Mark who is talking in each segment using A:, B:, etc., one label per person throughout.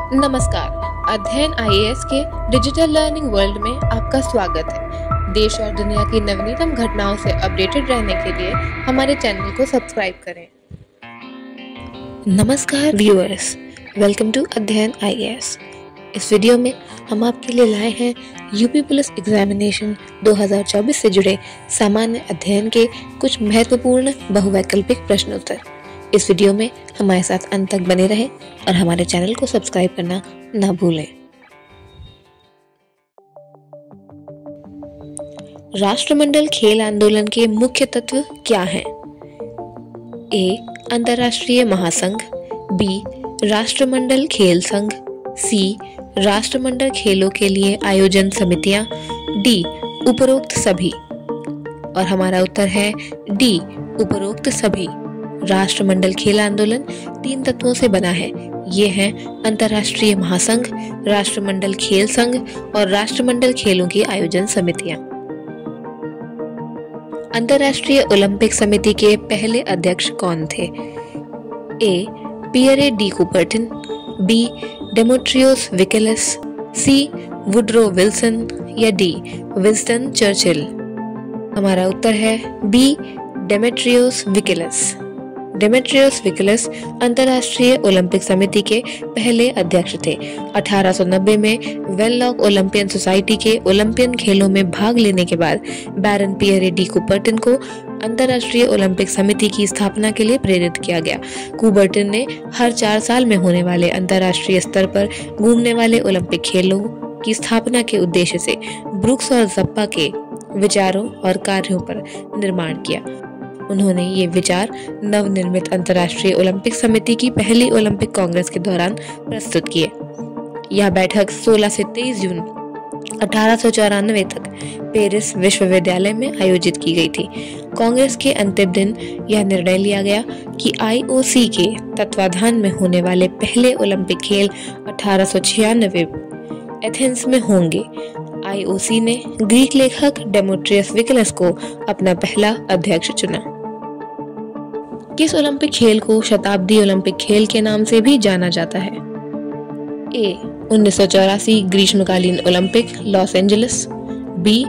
A: नमस्कार। अध्ययन आईएएस के डिजिटल लर्निंग वर्ल्ड में आपका स्वागत है। देश और दुनिया की नवीनतम घटनाओं से अपडेटेड रहने के लिए हमारे चैनल को सब्सक्राइब करें। नमस्कार viewers, welcome to Adhyayan IAS. इस वीडियो में हम आपके लिए लाए हैं यूपी पुलिस एग्जामिनेशन 2024 से जुड़े सामान्य अध्ययन के कुछ महत्वपूर्ण बहुवैकल्पिक प्रश्नोत्तर। इस वीडियो में हमारे साथ अंत तक बने रहें और हमारे चैनल को सब्सक्राइब करना ना भूलें। राष्ट्रमंडल खेल आंदोलन के मुख्य तत्व क्या हैं? ए. अंतर्राष्ट्रीय महासंघ, बी. राष्ट्रमंडल खेल संघ, सी. राष्ट्रमंडल खेलों के लिए आयोजन समितियां, डी. उपरोक्त सभी। और हमारा उत्तर है डी. उपरोक्त सभी। राष्ट्रमंडल खेल आंदोलन 3 तत्वों से बना है। ये हैं अंतर्राष्ट्रीय महासंघ, राष्ट्रमंडल खेल संघ और राष्ट्रमंडल खेलों की आयोजन समितियां। अंतर्राष्ट्रीय ओलंपिक समिति के पहले अध्यक्ष कौन थे? A. Pierre de Coubertin, B. Demetrios Vikelas, C. Woodrow Wilson या डी. Winston Churchill. हमारा उत्तर है बी. डेमेट्रियोस विकिलस। डेमेट्रियोस विकिलस अंतर्राष्ट्रीय ओलंपिक समिति के पहले अध्यक्ष थे। 1890 में वेनलॉक ओलंपियन सोसाइटी के ओलंपियन खेलों में भाग लेने के बाद बैरन पियरे डी कुबर्टन को अंतर्राष्ट्रीय ओलंपिक समिति की स्थापना के लिए प्रेरित किया गया। कुबर्टन ने हर 4 साल में होने वाले अंतर्राष्ट्रीय स्तर पर घूमने वाले ओलंपिक खेलों की स्थापना के उद्देश्य से ब्रुक्स और ज़प्पा के विचारों और कार्यों पर निर्माण किया। उन्होंने ये विचार नवनिर्मित अंतर्राष्ट्रीय ओलंपिक समिति की पहली ओलंपिक कांग्रेस के दौरान प्रस्तुत किए। यह बैठक 16 से 23 जून 1894 तक पेरिस विश्वविद्यालय में आयोजित की गई थी। कांग्रेस के अंतिम दिन यह निर्णय लिया गया कि आईओसी के तत्वाधान में होने वाले पहले ओलंपिक खेल 1896 एथेंस में होंगे। आईओसी ने ग्रीक लेखक डेमेट्रियस विकिलस को अपना पहला अध्यक्ष चुना। किस ओलंपिक खेल को शताब्दी ओलंपिक खेल के नाम से भी जाना जाता है? ए. 1984 ग्रीष्मकालीन ओलंपिक लॉस एंजलिस, बी.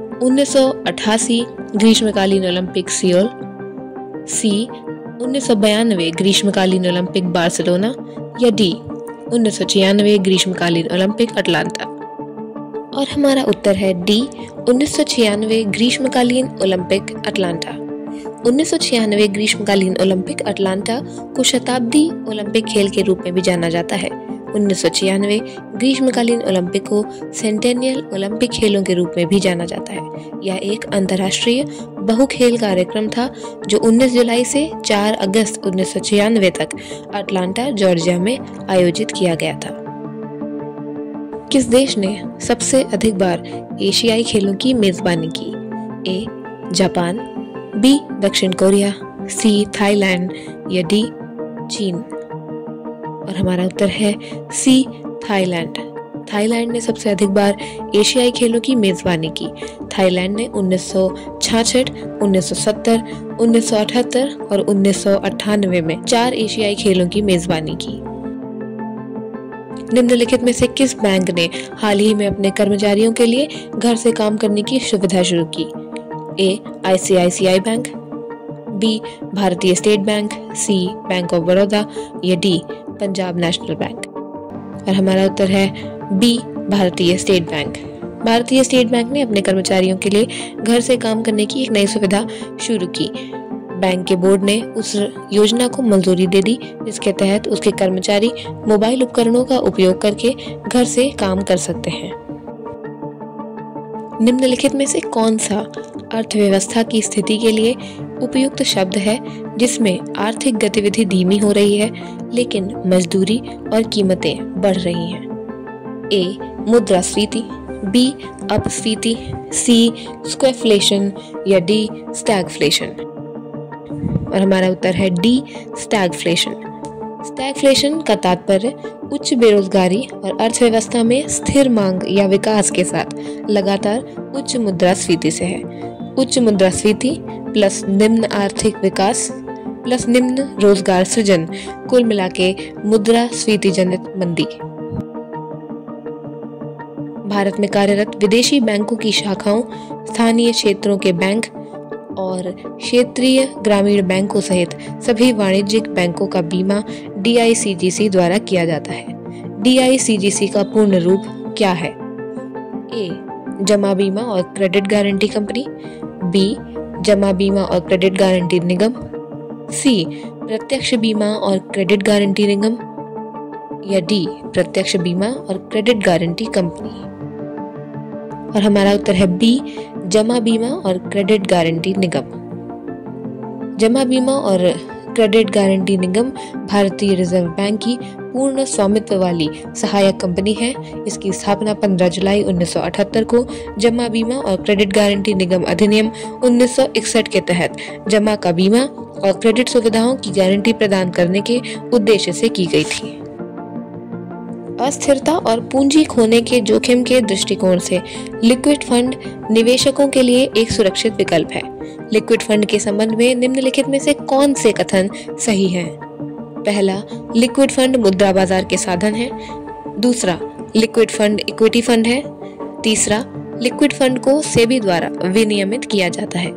A: 1988 ग्रीष्मकालीन ओलंपिक सियोल, सी. 1992 ग्रीष्मकालीन ओलंपिक बार्सिलोना या डी. 1996 ग्रीष्मकालीन ओलंपिक अटलांटा। और हमारा उत्तर है डी. 1996 ग्रीष्मकालीन ओलंपिक अटलांटा। 1996 ग्रीष्मकालीन ओलंपिक अटलांटा को शताब्दी ओलंपिक खेल के रूप में भी जाना जाता है। 1996 ग्रीष्मकालीन ओलंपिक को सेंटेनियल ओलंपिक खेलों के रूप में भी जाना जाता है। यह एक अंतर्राष्ट्रीय बहुखेल कार्यक्रम था जो 19 जुलाई से 4 अगस्त 1996 तक अटलांटा जॉर्जिया में आयोजित किया गया था। किस देश ने सबसे अधिक बार एशियाई खेलों की मेजबानी की? ए. Japan, B. दक्षिण कोरिया, सी. थाईलैंड या डी. चीन। और हमारा उत्तर है सी. थाईलैंड। थाईलैंड ने सबसे अधिक बार एशियाई खेलों की मेजबानी की। थाईलैंड ने 1966, 1970, 1978 और 1998 में 4 एशियाई खेलों की मेजबानी की। निम्नलिखित में से किस बैंक ने हाल ही में अपने कर्मचारियों के लिए घर से काम करने की सुविधा शुरू की? ए. ICICI Bank, B. भारतीय state Bank, C. Bank of Baroda या डी. Punjab national bank. और हमारा उत्तर है बी. भारतीय स्टेट बैंक। भारतीय स्टेट बैंक ने अपने कर्मचारियों के लिए घर से काम करने की एक नई सुविधा शुरू की। बैंक के बोर्ड ने उस योजना को मंजूरी दे दी जिसके तहत उसके कर्मचारी मोबाइल उपकरणों का उपयोग करके घर से काम कर सकते हैं। निम्नलिखित में से कौन सा अर्थव्यवस्था की स्थिति के लिए उपयुक्त शब्द है जिसमें आर्थिक गतिविधि धीमी हो रही है लेकिन मजदूरी और कीमतें बढ़ रही हैं? ए. मुद्रास्फीति, बी. अपस्फीति, सी. स्क्वैफ्लेशन या डी. स्टैगफ्लेशन। और हमारा उत्तर है डी. स्टैगफ्लेशन। स्टैगफ्लेशन का तात्पर्य उच्च बेरोजगारी और अर्थव्यवस्था में स्थिर मांग या विकास के साथ लगातार उच्च मुद्रास्फीति से है। उच्च मुद्रास्फीति प्लस निम्न आर्थिक विकास प्लस निम्न रोजगार सृजन कुल मिला के मुद्रास्फीति जनित मंदी। भारत में कार्यरत विदेशी बैंकों की शाखाओं, स्थानीय क्षेत्रों के बैंक और क्षेत्रीय ग्रामीण बैंकों सहित सभी वाणिज्यिक बैंकों का बीमा DICGC द्वारा किया जाता है। DICGC का पूर्ण रूप क्या है? A. जमा बीमा और क्रेडिट गारंटी कंपनी, B. जमा बीमा और क्रेडिट गारंटी निगम, C. प्रत्यक्ष बीमा और क्रेडिट गारंटी निगम, या D. प्रत्यक्ष बीमा और क्रेडिट गारंटी कंपनी। और हमारा उत्तर है B. जमा बीमा और क्रेडिट गारंटी निगम। जमा बीमा और क्रेडिट गारंटी निगम भारतीय रिजर्व बैंक की पूर्ण स्वामित्व वाली सहायक कंपनी है। इसकी स्थापना 15 जुलाई 1978 को जमा बीमा और क्रेडिट गारंटी निगम अधिनियम 1961 के तहत जमा का बीमा और क्रेडिट सुविधाओं की गारंटी प्रदान करने के उद्देश्य से की गई थी। अस्थिरता और पूंजी खोने के जोखिम के दृष्टिकोण से लिक्विड फंड निवेशकों के लिए एक सुरक्षित विकल्प है। लिक्विड फंड के संबंध में निम्नलिखित में से कौन से कथन सही हैं? पहला, लिक्विड फंड मुद्रा बाजार के साधन है। दूसरा, लिक्विड फंड इक्विटी फंड है। तीसरा, लिक्विड फंड को सेबी द्वारा विनियमित किया जाता है।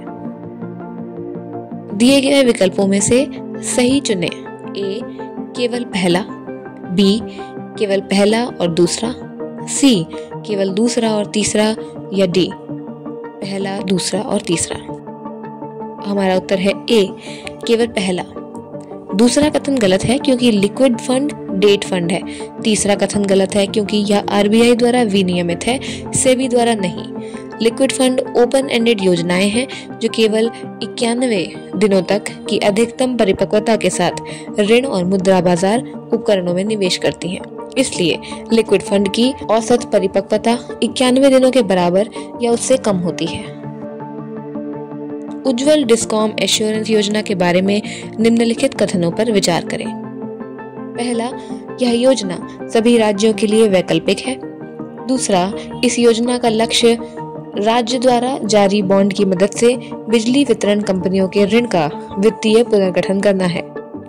A: दिए गए विकल्पों में से सही चुनें। A. केवल पहला, B. केवल पहला और दूसरा, C. केवल दूसरा और तीसरा, या D. पहला, दूसरा और तीसरा। हमारा उत्तर है A. केवल पहला। दूसरा कथन गलत है क्योंकि लिक्विड फंड डेट फंड है। तीसरा कथन गलत है क्योंकि यह RBI द्वारा विनियमित है, सेबी द्वारा नहीं। लिक्विड फंड ओपन एंडेड योजनाएं हैं जो केवल 91 दिनों तक की अधिकतम परिपक्वता के साथ ऋण और मुद्रा बाजार उपकरणों में निवेश करती हैं। इसलिए लिक्विड फंड की औसत परिपक्वता 91 दिनों के बराबर या उससे कम होती है। उज्ज्वल डिस्कॉम एश्योरेंस योजना के बारे में निम्नलिखित कथनों पर विचार करें। पहला, यह योजना सभी राज्यों के लिए वैकल्पिक है। दूसरा, इस योजना का लक्ष्य राज्य द्वारा जारी बॉन्ड की मदद से बिजली वितरण कंपनियों के ऋण का वित्तीय पुनर्गठन करना है।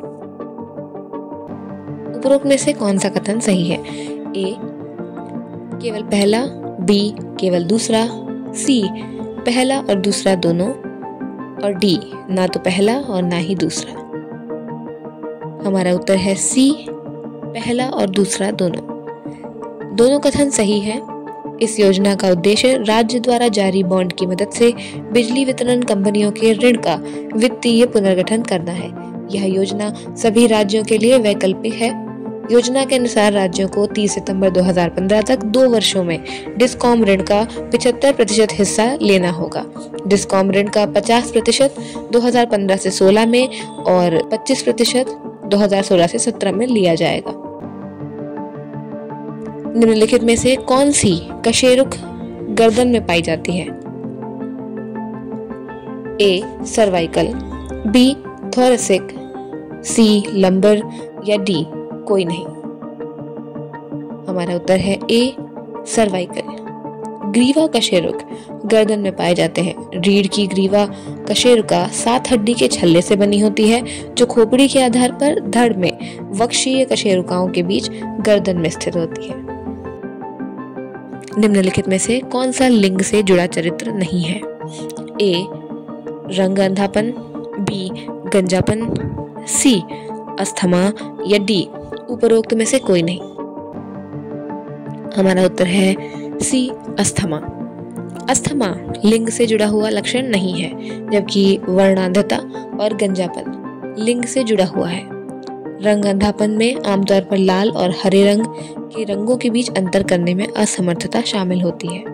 A: उपरोक्त में से कौन सा कथन सही है? A. केवल पहला, B. केवल दूसरा, C. पहला और दूसरा दोनों, और D. ना तो पहला और ना ही दूसरा। हमारा उत्तर है C. पहला और दूसरा दोनों। दोनों कथन सही है। इस योजना का उद्देश्य राज्य द्वारा जारी बॉन्ड की मदद से बिजली वितरण कंपनियों के ऋण का वित्तीय पुनर्गठन करना है। यह योजना सभी राज्यों के लिए वैकल्पिक है। योजना के अनुसार राज्यों को 30 सितंबर 2015 तक 2 वर्षों में डिस्कॉम ऋण का 75% हिस्सा लेना होगा। डिस्कॉम ऋण का 50% 2015 से 16 में और 25% 2016 से 17 में लिया जाएगा। निम्नलिखित में से कौन सी कशेरुक गर्दन में पाई जाती है? A. Cervical, B. Thoracic, C. Lumbar, या D. कोई नहीं। हमारा उत्तर है A. सर्वाइकल। ग्रीवा कशेरुक गर्दन में पाए जाते हैं। रीढ़ की ग्रीवा कशेरुका 7 हड्डी के छल्ले से बनी होती है जो खोपड़ी के आधार पर धड़ में वक्षीय कशेरुकाओं के बीच गर्दन में स्थित होती है। निम्नलिखित में से कौन सा लिंग से जुड़ा चरित्र नहीं है? A. रंग अंधापन, B. गंजापन, C. अस्थमा, या D. उपरोक्त में से कोई नहीं। हमारा उत्तर है C. अस्थमा। अस्थमा लिंग से जुड़ा हुआ लक्षण नहीं है, जबकि वर्णांधता और गंजापन लिंग से जुड़ा हुआ है। रंग अंधापन में आमतौर पर लाल और हरे रंग के रंगों के बीच अंतर करने में असमर्थता शामिल होती है।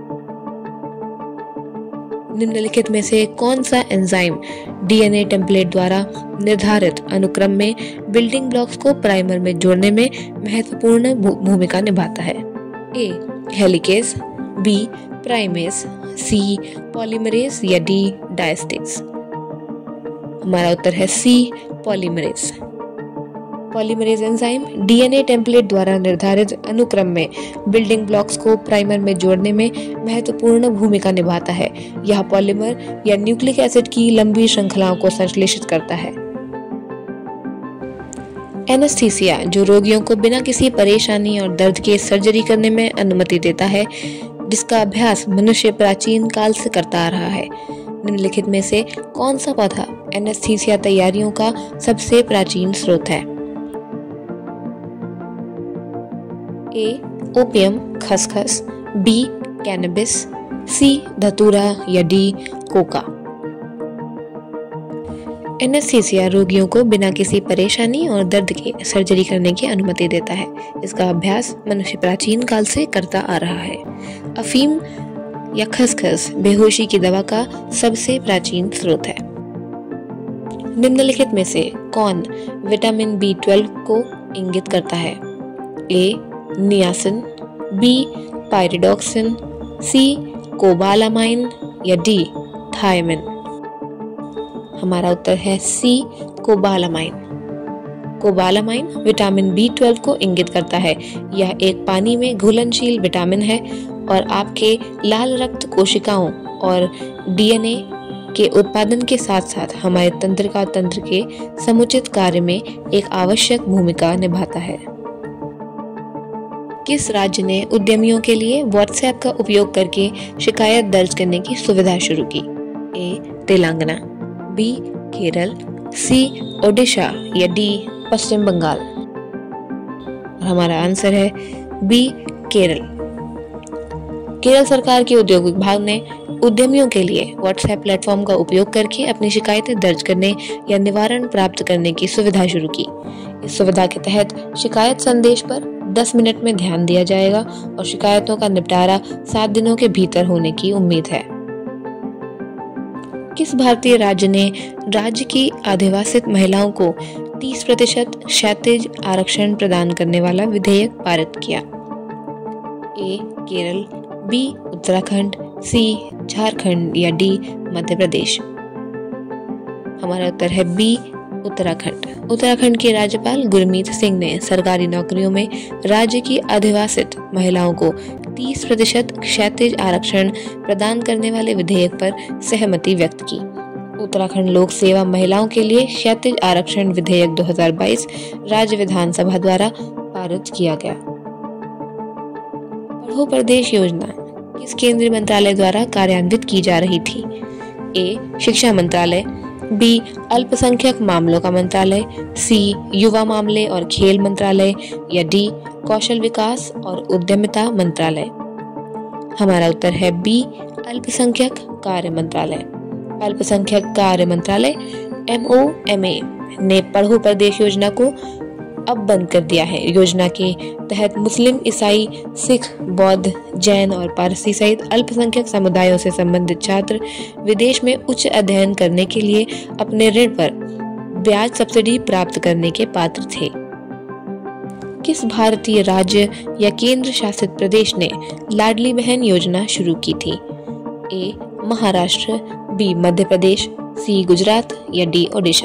A: निम्नलिखित में से कौन सा एंजाइम DNA टेम्पलेट द्वारा निर्धारित अनुक्रम में बिल्डिंग ब्लॉक्स को प्राइमर में जोड़ने में महत्वपूर्ण भूमिका निभाता है? A. Helicase, B. Primase, C. Polymerase, या D. डायस्टेज। हमारा उत्तर है C. Polymerase. Polymerase enzyme DNA template द्वारा निर्धारित अनुक्रम में बिल्डिंग ब्लॉक्स को प्राइमर में जोड़ने में महत्वपूर्ण भूमिका निभाता है। यह पॉलीमर या न्यूक्लिक एसिड की लंबी श्रृंखलाओं को संश्लेषित करता है। एनेस्थीसिया, जो रोगियों को बिना किसी परेशानी और दर्द के सर्जरी करने में अनुमति देता है, जिसका अभ्यास मनुष्य प्राचीन काल से करता आ रहा है। निम्नलिखित में से कौन सा पौधा एनेस्थीसिया तैयारियों का सबसे प्राचीन स्रोत है? ए ओपियम खसखस, बी कैनबिस, सी धतूरा या डी कोका। एनेस्थीसिया रोगियों को बिना किसी परेशानी और दर्द के सर्जरी करने की अनुमति देता है। इसका अभ्यास मनुष्य प्राचीन काल से करता आ रहा है। अफीम या खसखस बेहोशी की दवा का सबसे प्राचीन स्रोत है। निम्नलिखित में से कौन विटामिन B12 को इंगित करता है? A niacin, B pyridoxine, C cobalamin या डी थायमिन। हमारा उत्तर है सी कोबालामाइन। कोबालामाइन विटामिन B12 को इंगित करता है। यह एक पानी में घुलनशील विटामिन है और आपके लाल रक्त कोशिकाओं और DNA के उत्पादन के साथ साथ हमारे तंत्रिका तंत्र के समुचित कार्य में एक आवश्यक भूमिका निभाता है। किस राज्य ने उद्यमियों के लिए व्हाट्सएप का उपयोग करके शिकायत दर्ज करने की सुविधा शुरू की? A Telangana, B Kerala, C Odisha या डी पश्चिम बंगाल। और हमारा आंसर है बी केरल। केरल सरकार के उद्योग विभाग ने उद्यमियों के लिए व्हाट्सएप प्लेटफॉर्म का उपयोग करके अपनी शिकायतें दर्ज करने या निवारण प्राप्त करने की सुविधा शुरू की। इस सुविधा के तहत शिकायत संदेश पर 10 मिनट में ध्यान दिया जाएगा और शिकायतों का निपटारा 7 दिनों के भीतर होने की उम्मीद है। किस भारतीय राज्य ने राज्य की आदिवासित महिलाओं को 30% क्षैतिज आरक्षण प्रदान करने वाला विधेयक पारित किया? A Kerala, B Uttarakhand, C Jharkhand या डी मध्य प्रदेश। हमारा उत्तर है बी उत्तराखंड। उत्तराखंड के राज्यपाल गुरमीत सिंह ने सरकारी नौकरियों में राज्य की आदिवासित महिलाओं को 30% क्षैतिज आरक्षण प्रदान करने वाले विधेयक पर सहमति व्यक्त की। उत्तराखंड लोक सेवा महिलाओं के लिए क्षैतिज आरक्षण विधेयक 2022 राज्य विधानसभा द्वारा पारित किया गया। पढ़ो प्रदेश योजना किस केंद्रीय मंत्रालय द्वारा कार्यान्वित की जा रही थी? ए शिक्षा मंत्रालय, बी अल्पसंख्यक मामलों का मंत्रालय, सी युवा मामले और खेल मंत्रालय या डी कौशल विकास और उद्यमिता मंत्रालय। हमारा उत्तर है बी अल्पसंख्यक कार्य मंत्रालय। अल्पसंख्यक कार्य मंत्रालय MoMA ने पढ़ो प्रदेश योजना को अब बंद कर दिया है। योजना के तहत मुस्लिम, ईसाई, सिख, बौद्ध, जैन और पारसी सहित अल्पसंख्यक समुदायों से संबंधित छात्र विदेश में उच्च अध्ययन करने के लिए अपने ऋण पर ब्याज सब्सिडी प्राप्त करने के पात्र थे। किस भारतीय राज्य या केंद्र शासित प्रदेश ने लाडली बहन योजना शुरू की थी? A Maharashtra, B Madhya Pradesh, C Gujarat या डी ओडिशा।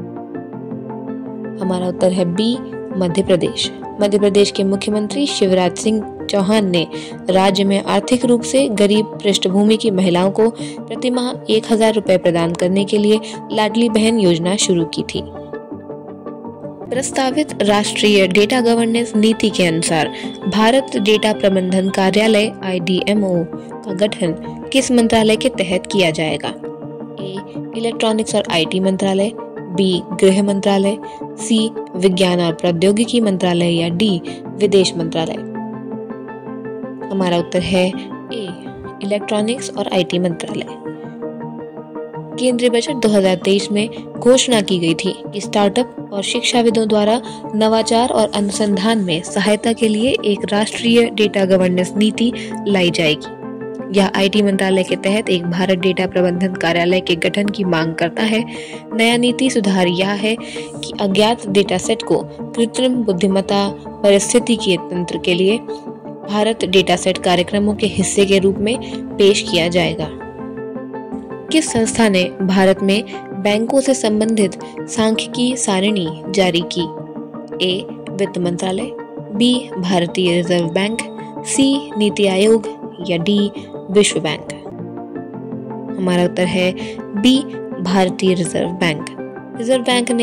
A: हमारा उत्तर है बी मध्य प्रदेश। मध्य प्रदेश के मुख्यमंत्री शिवराज सिंह चौहान ने राज्य में आर्थिक रूप से गरीब पृष्ठभूमि की महिलाओं को प्रतिमाह 1000 रुपए प्रदान करने के लिए लाडली बहन योजना शुरू की थी। प्रस्तावित राष्ट्रीय डेटा गवर्नेंस नीति के अनुसार भारत डेटा प्रबंधन कार्यालय IDMO का गठन किस मंत्रालय के तहत किया जाएगा? ए इलेक्ट्रॉनिक्स और IT मंत्रालय, बी गृह मंत्रालय, सी विज्ञान और प्रौद्योगिकी मंत्रालय या डी विदेश मंत्रालय। हमारा उत्तर है ए इलेक्ट्रॉनिक्स और IT मंत्रालय। केंद्रीय बजट 2023 में घोषणा की गई थी कि स्टार्टअप और शिक्षाविदों द्वारा नवाचार और अनुसंधान में सहायता के लिए एक राष्ट्रीय डेटा गवर्नेंस नीति लाई जाएगी। यह IT मंत्रालय के तहत एक भारत डेटा प्रबंधन कार्यालय के गठन की मांग करता है। नया नीति सुधार यह है कि अज्ञात डेटा सेट को कृत्रिम बुद्धिमत्ता पारिस्थितिकी तंत्र के लिए भारत डेटा सेट कार्यक्रमों के हिस्से के रूप में पेश किया जाएगा। किस संस्था ने भारत में बैंकों से संबंधित सांख्यिकी सारिणी जारी की? ए वित्त मंत्रालय, बी भारतीय रिजर्व बैंक, सी नीति आयोग या डी विश्व बैंक। हमारा उत्तर है बी भारतीय रिजर्व बैंक। रिजर्व बैंक ने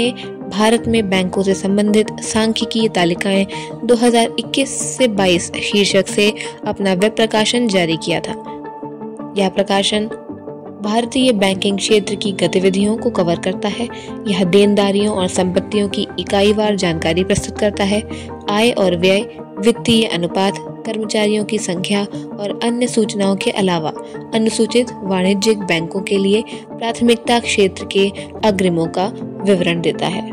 A: भारत में बैंकों से संबंधित सांख्यिकीय तालिकाएं 2021 से 22 शीर्षक से अपना वेब प्रकाशन जारी किया था। यह प्रकाशन भारतीय बैंकिंग क्षेत्र की गतिविधियों को कवर करता है। यह देनदारियों और संपत्तियों की इकाईवार जानकारी प्रस्तुत करता है। आय और व्यय, वित्तीय अनुपात, कर्मचारियों की संख्या और अन्य सूचनाओं के अलावा अनुसूचित वाणिज्यिक बैंकों के लिए प्राथमिकता क्षेत्र के अग्रिमों का विवरण देता है।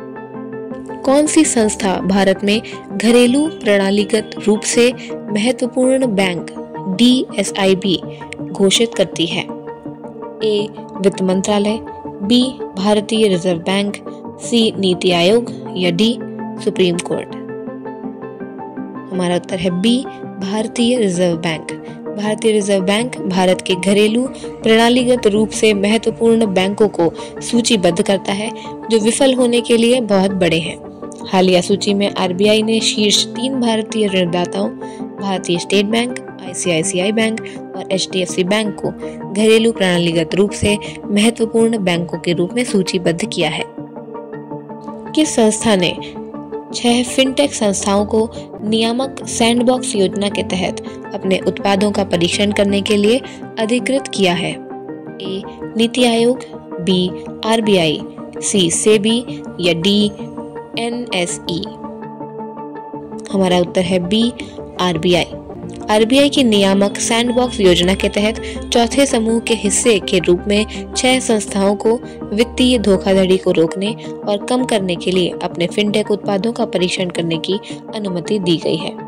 A: कौन सी संस्था भारत में घरेलू प्रणालीगत रूप से महत्वपूर्ण बैंक DSIB घोषित करती है? A. वित्त मंत्रालय, B. भारतीय Reserve bank, C. NITI Aayog या D. Supreme court. हमारा उत्तर है B. भारतीय रिजर्व बैंक। भारतीय रिजर्व बैंक भारत के घरेलू प्रणालीगत रूप से महत्वपूर्ण बैंकों को सूचीबद्ध करता है जो विफल होने के लिए बहुत बड़े हैं। हालिया सूची में RBI ने शीर्ष 3 भारतीय ऋणदाताओं भारतीय स्टेट बैंक, ICICI बैंक और HDFC बैंक को घरेलू प्रणालीगत रूप से महत्वपूर्ण बैंकों के रूप में सूचीबद्ध किया है। किस संस्था ने 6 फिनटेक संस्थाओं को नियामक सैंडबॉक्स योजना के तहत अपने उत्पादों का परीक्षण करने के लिए अधिकृत किया है? A. NITI Aayog, B. RBI, C. SEBI या D. NSE। हमारा उत्तर है B. RBI। RBI की नियामक सैंडबॉक्स योजना के तहत चौथे समूह के हिस्से के रूप में 6 संस्थाओं को वित्तीय धोखाधड़ी को रोकने और कम करने के लिए अपने फिनटेक उत्पादों का परीक्षण करने की अनुमति दी गई है।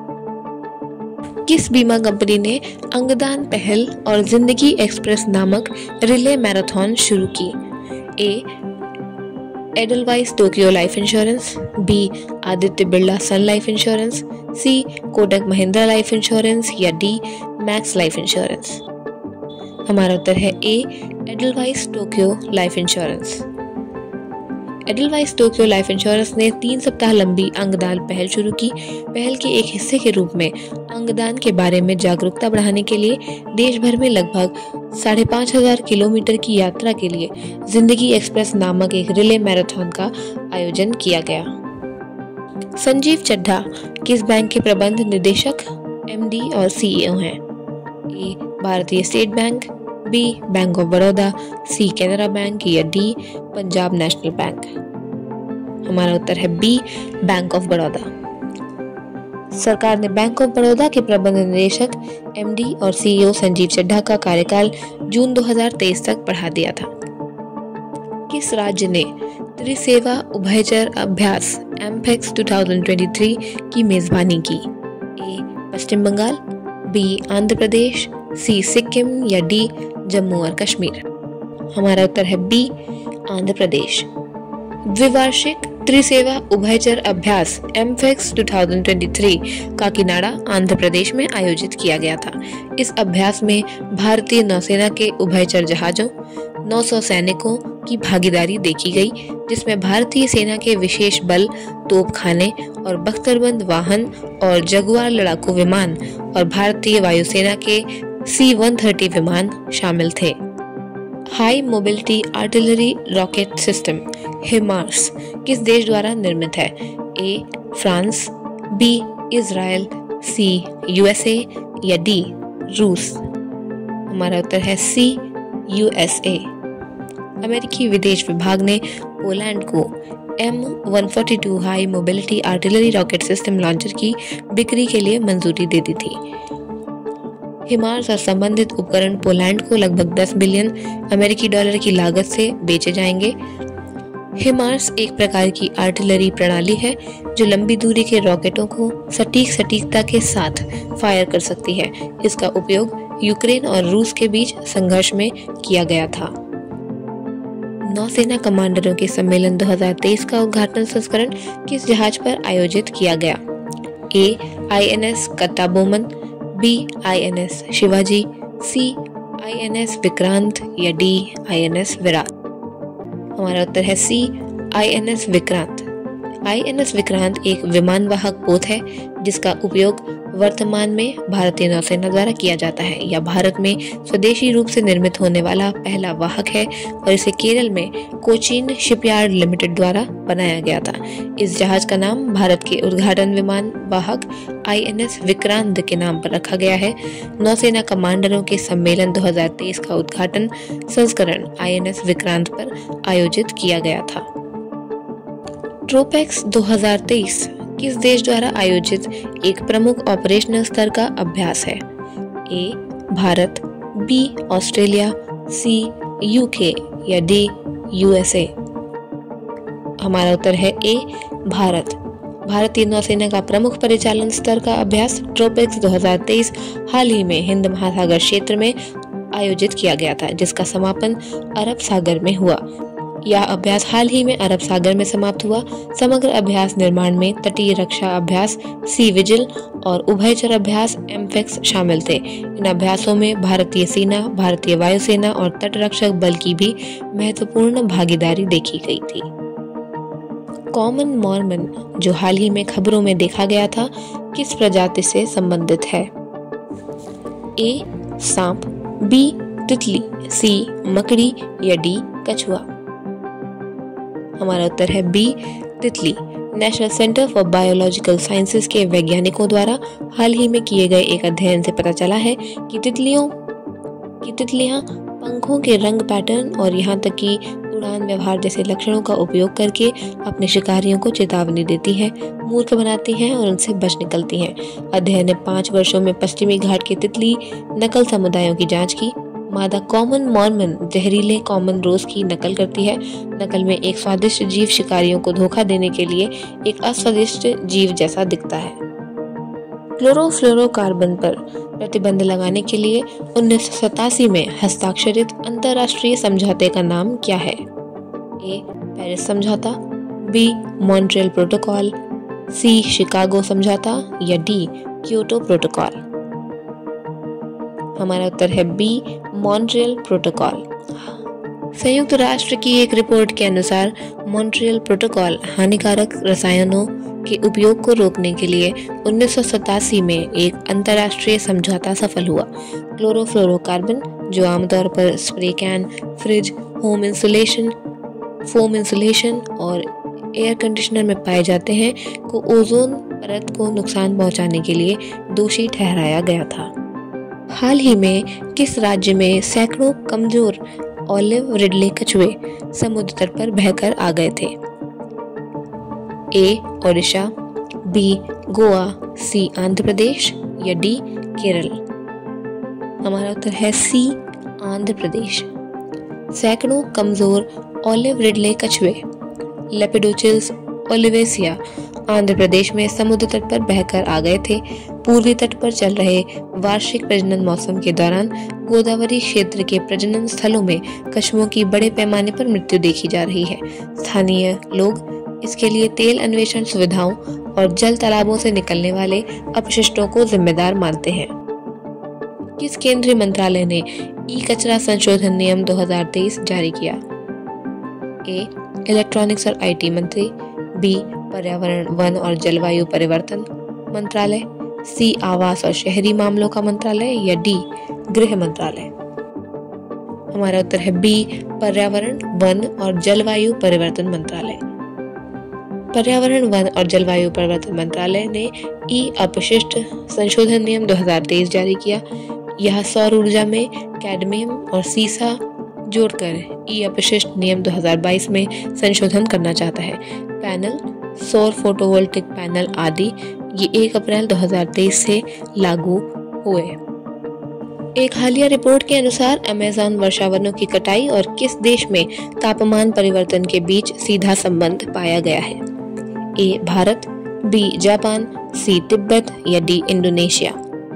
A: किस बीमा कंपनी ने अंगदान पहल और जिंदगी एक्सप्रेस नामक रिले मैराथन शुरू की? A. Edelweiss Tokyo life insurance, B. Aditya Birla Sun life insurance, C. Kotak Mahindra life insurance या D. Max life insurance. हमारा उत्तर है A. Edelweiss Tokyo life insurance. Edelweiss Tokyo life insurance ने 3 सप्ताह लंबी अंगदान पहल शुरू की। पहल के एक हिस्से के रूप में अंगदान के बारे में जागरूकता बढ़ाने के लिए देश भर में लगभग 5,500 किलोमीटर की यात्रा के लिए जिंदगी एक्सप्रेस नामक एक रिले मैराथन का आयोजन किया गया। संजीव चड्ढा किस बैंक के प्रबंध निदेशक, MD और CEO हैं? A. भारतीय state bank, B. Bank of Baroda, C. Canara bank या D. Punjab national bank. हमारा उत्तर है B. Bank of Baroda. सरकार ने बैंक ऑफ बड़ौदा के प्रबंध निदेशक MD और CEO संजीव चड्ढा का कार्यकाल जून 2023 तक बढ़ा दिया था। किस राज्य ने त्रिसेवा उभयचर अभ्यास MPEX 2023 की मेजबानी की? A. Paschim Bengal, B. Andhra Pradesh, C. Sikkim या D. जम्मू और कश्मीर। हमारा उत्तर है B. आंध्र प्रदेश। द्विवार्षिक त्रिसेवा उभयचर अभ्यास MPEX 2023 काकीनाडा आंध्र प्रदेश में आयोजित किया गया था। इस अभ्यास में भारतीय नौसेना के उभयचर जहाजों, 900 सैनिकों की भागीदारी देखी गई, जिसमें भारतीय सेना के विशेष बल, तोपखाने और बख्तरबंद वाहन और जगुआर लड़ाकू विमान और भारतीय वायुसेना के C-130 विमान शामिल थे। High mobility artillery rocket system HIMARS किस देश द्वारा निर्मित है? A. France, B. Israel, C. USA या D. रूस। हमारा उत्तर है C. USA। अमेरिकी विदेश विभाग ने पोलैंड को M142 high mobility artillery rocket system launcher की बिक्री के लिए मंजूरी दे दी थी। हिमार्स और संबंधित उपकरण पोलैंड को लगभग 10 बिलियन अमेरिकी डॉलर की लागत से बेचे जाएंगे। हिमार्स एक प्रकार की आर्टिलरी प्रणाली है जो लंबी दूरी के रॉकेटों को सटीकता के साथ फायर कर सकती है। इसका उपयोग यूक्रेन और रूस के बीच संघर्ष में किया गया था। नौसेना कमांडरों के सम्मेलन 2023 का उद्घाटन संस्करण किस जहाज पर आयोजित किया गया? A. INS कत्ताबोमन, B. INS Shivaji, C. INS Vikrant या D. INS विराट। हमारा उत्तर है C. INS Vikrant. INS Vikrant एक विमानवाहक पोत है जिसका उपयोग वर्तमान में भारतीय नौसेना द्वारा किया जाता है। यह भारत में स्वदेशी रूप से निर्मित होने वाला पहला वाहक है और इसे केरल में कोचीन शिपयार्ड लिमिटेड द्वारा बनाया गया था। इस जहाज का नाम भारत के उद्घाटन विमान वाहक INS विक्रांत के नाम पर रखा गया है। नौसेना कमांडरों के सम्मेलन 2023 का उद्घाटन संस्करण INS विक्रांत पर आयोजित किया गया था। ट्रोपेक्स 2023 किस देश द्वारा आयोजित एक प्रमुख ऑपरेशनल स्तर का अभ्यास है? A Bharat, B Australia, C UK या D USA? हमारा उत्तर है A भारत। भारतीय नौसेना का प्रमुख परिचालन स्तर का अभ्यास ट्रोपेक्स 2023 हाल ही में हिंद महासागर क्षेत्र में आयोजित किया गया था, जिसका समापन अरब सागर में हुआ। यह अभ्यास हाल ही में अरब सागर में समाप्त हुआ। समग्र अभ्यास निर्माण में तटीय रक्षा अभ्यास सी विजिल और उभयचर अभ्यास एमफेक्स शामिल थे। इन अभ्यासों में भारतीय सेना, भारतीय वायुसेना और तटरक्षक बल की भी महत्वपूर्ण भागीदारी देखी गई थी। कॉमन मॉर्मन, जो हाल ही में खबरों में देखा गया था, किस प्रजाति से संबंधित है? A सांप, B तितली, C मकड़ी या D कछुआ? हमारा उत्तर है B तितली। National centre for biological sciences के वैज्ञानिकों द्वारा हाल ही में किए गए एक अध्ययन से पता चला है कि तितलियां पंखों के रंग पैटर्न और यहाँ तक कि उड़ान व्यवहार जैसे लक्षणों का उपयोग करके अपने शिकारियों को चेतावनी देती हैं, मूर्ख बनाती हैं और उनसे बच निकलती हैं। अध्ययन ने 5 वर्षों में पश्चिमी घाट के तितली नकल समुदायों की जांच की। मादा कॉमन मॉर्मन जहरीले कॉमन रोज की नकल करती है। नकल में एक स्वादिष्ट जीव शिकारियों को धोखा देने के लिए एक अस्वादिष्ट जीव जैसा दिखता है। क्लोरोफ्लोरोकार्बन पर प्रतिबंध लगाने के लिए 1987 में हस्ताक्षरित अंतर्राष्ट्रीय समझौते का नाम क्या है? A पेरिस समझौता, B Montreal protocol, C Chicago समझौता या D क्योटो प्रोटोकॉल? हमारा उत्तर है B मॉन्ट्रियल प्रोटोकॉल। संयुक्त राष्ट्र की एक रिपोर्ट के अनुसार मॉन्ट्रियल प्रोटोकॉल हानिकारक रसायनों के उपयोग को रोकने के लिए 1987 में एक अंतर्राष्ट्रीय समझौता सफल हुआ। क्लोरोफ्लोरोकार्बन, जो आमतौर पर spray can, fridge, home insulation, foam insulation और एयर कंडीशनर में पाए जाते हैं, को ओजोन परत को नुकसान पहुंचाने के लिए दोषी ठहराया गया था। हाल ही में किस राज्य में सैकड़ों कमजोर ऑलिव रिडले कछुए समुद्र तट पर बहकर आ गए थे? A Odisha, B Goa, C Andhra Pradesh या D केरल? हमारा उत्तर है C आंध्र प्रदेश। सैकड़ों कमजोर ऑलिव रिडले कछुए लेपिडोचिल्स ओलिवेसिया आंध्र प्रदेश में समुद्र तट पर बहकर आ गए थे। पूर्वी तट पर चल रहे वार्षिक प्रजनन मौसम के दौरान गोदावरी क्षेत्र के प्रजनन स्थलों में कछुओं की बड़े पैमाने पर मृत्यु देखी जा रही है। स्थानीय लोग इसके लिए तेल अन्वेषण सुविधाओं और जल तालाबों से निकलने वाले अपशिष्टों को जिम्मेदार मानते हैं। किस केंद्रीय मंत्रालय ने ई कचरा संशोधन नियम 2023 जारी किया? A इलेक्ट्रॉनिक्स और IT मंत्री, B पर्यावरण, वन और जलवायु परिवर्तन मंत्रालय, C आवास और शहरी मामलों का मंत्रालय या D गृह मंत्रालय? हमारा उत्तर है B पर्यावरण, वन और जलवायु परिवर्तन मंत्रालय। पर्यावरण, वन और जलवायु परिवर्तन मंत्रालय ने ई अपशिष्ट संशोधन नियम 2023 जारी किया। यह सौर ऊर्जा में कैडमियम और सीसा जोड़कर ई अपशिष्ट नियम 2022 में संशोधन करना चाहता है। पैनल, सौर फोटोवोल्टिक पैनल आदि ये 1 अप्रैल 2023 से लागू हुए। एक हालिया रिपोर्ट के अनुसार अमेज़न वर्षावनों की कटाई और किस देश में तापमान परिवर्तन के बीच सीधा संबंध पाया गया है? A Bharat, B Japan, C Tibet या D इंडोनेशिया?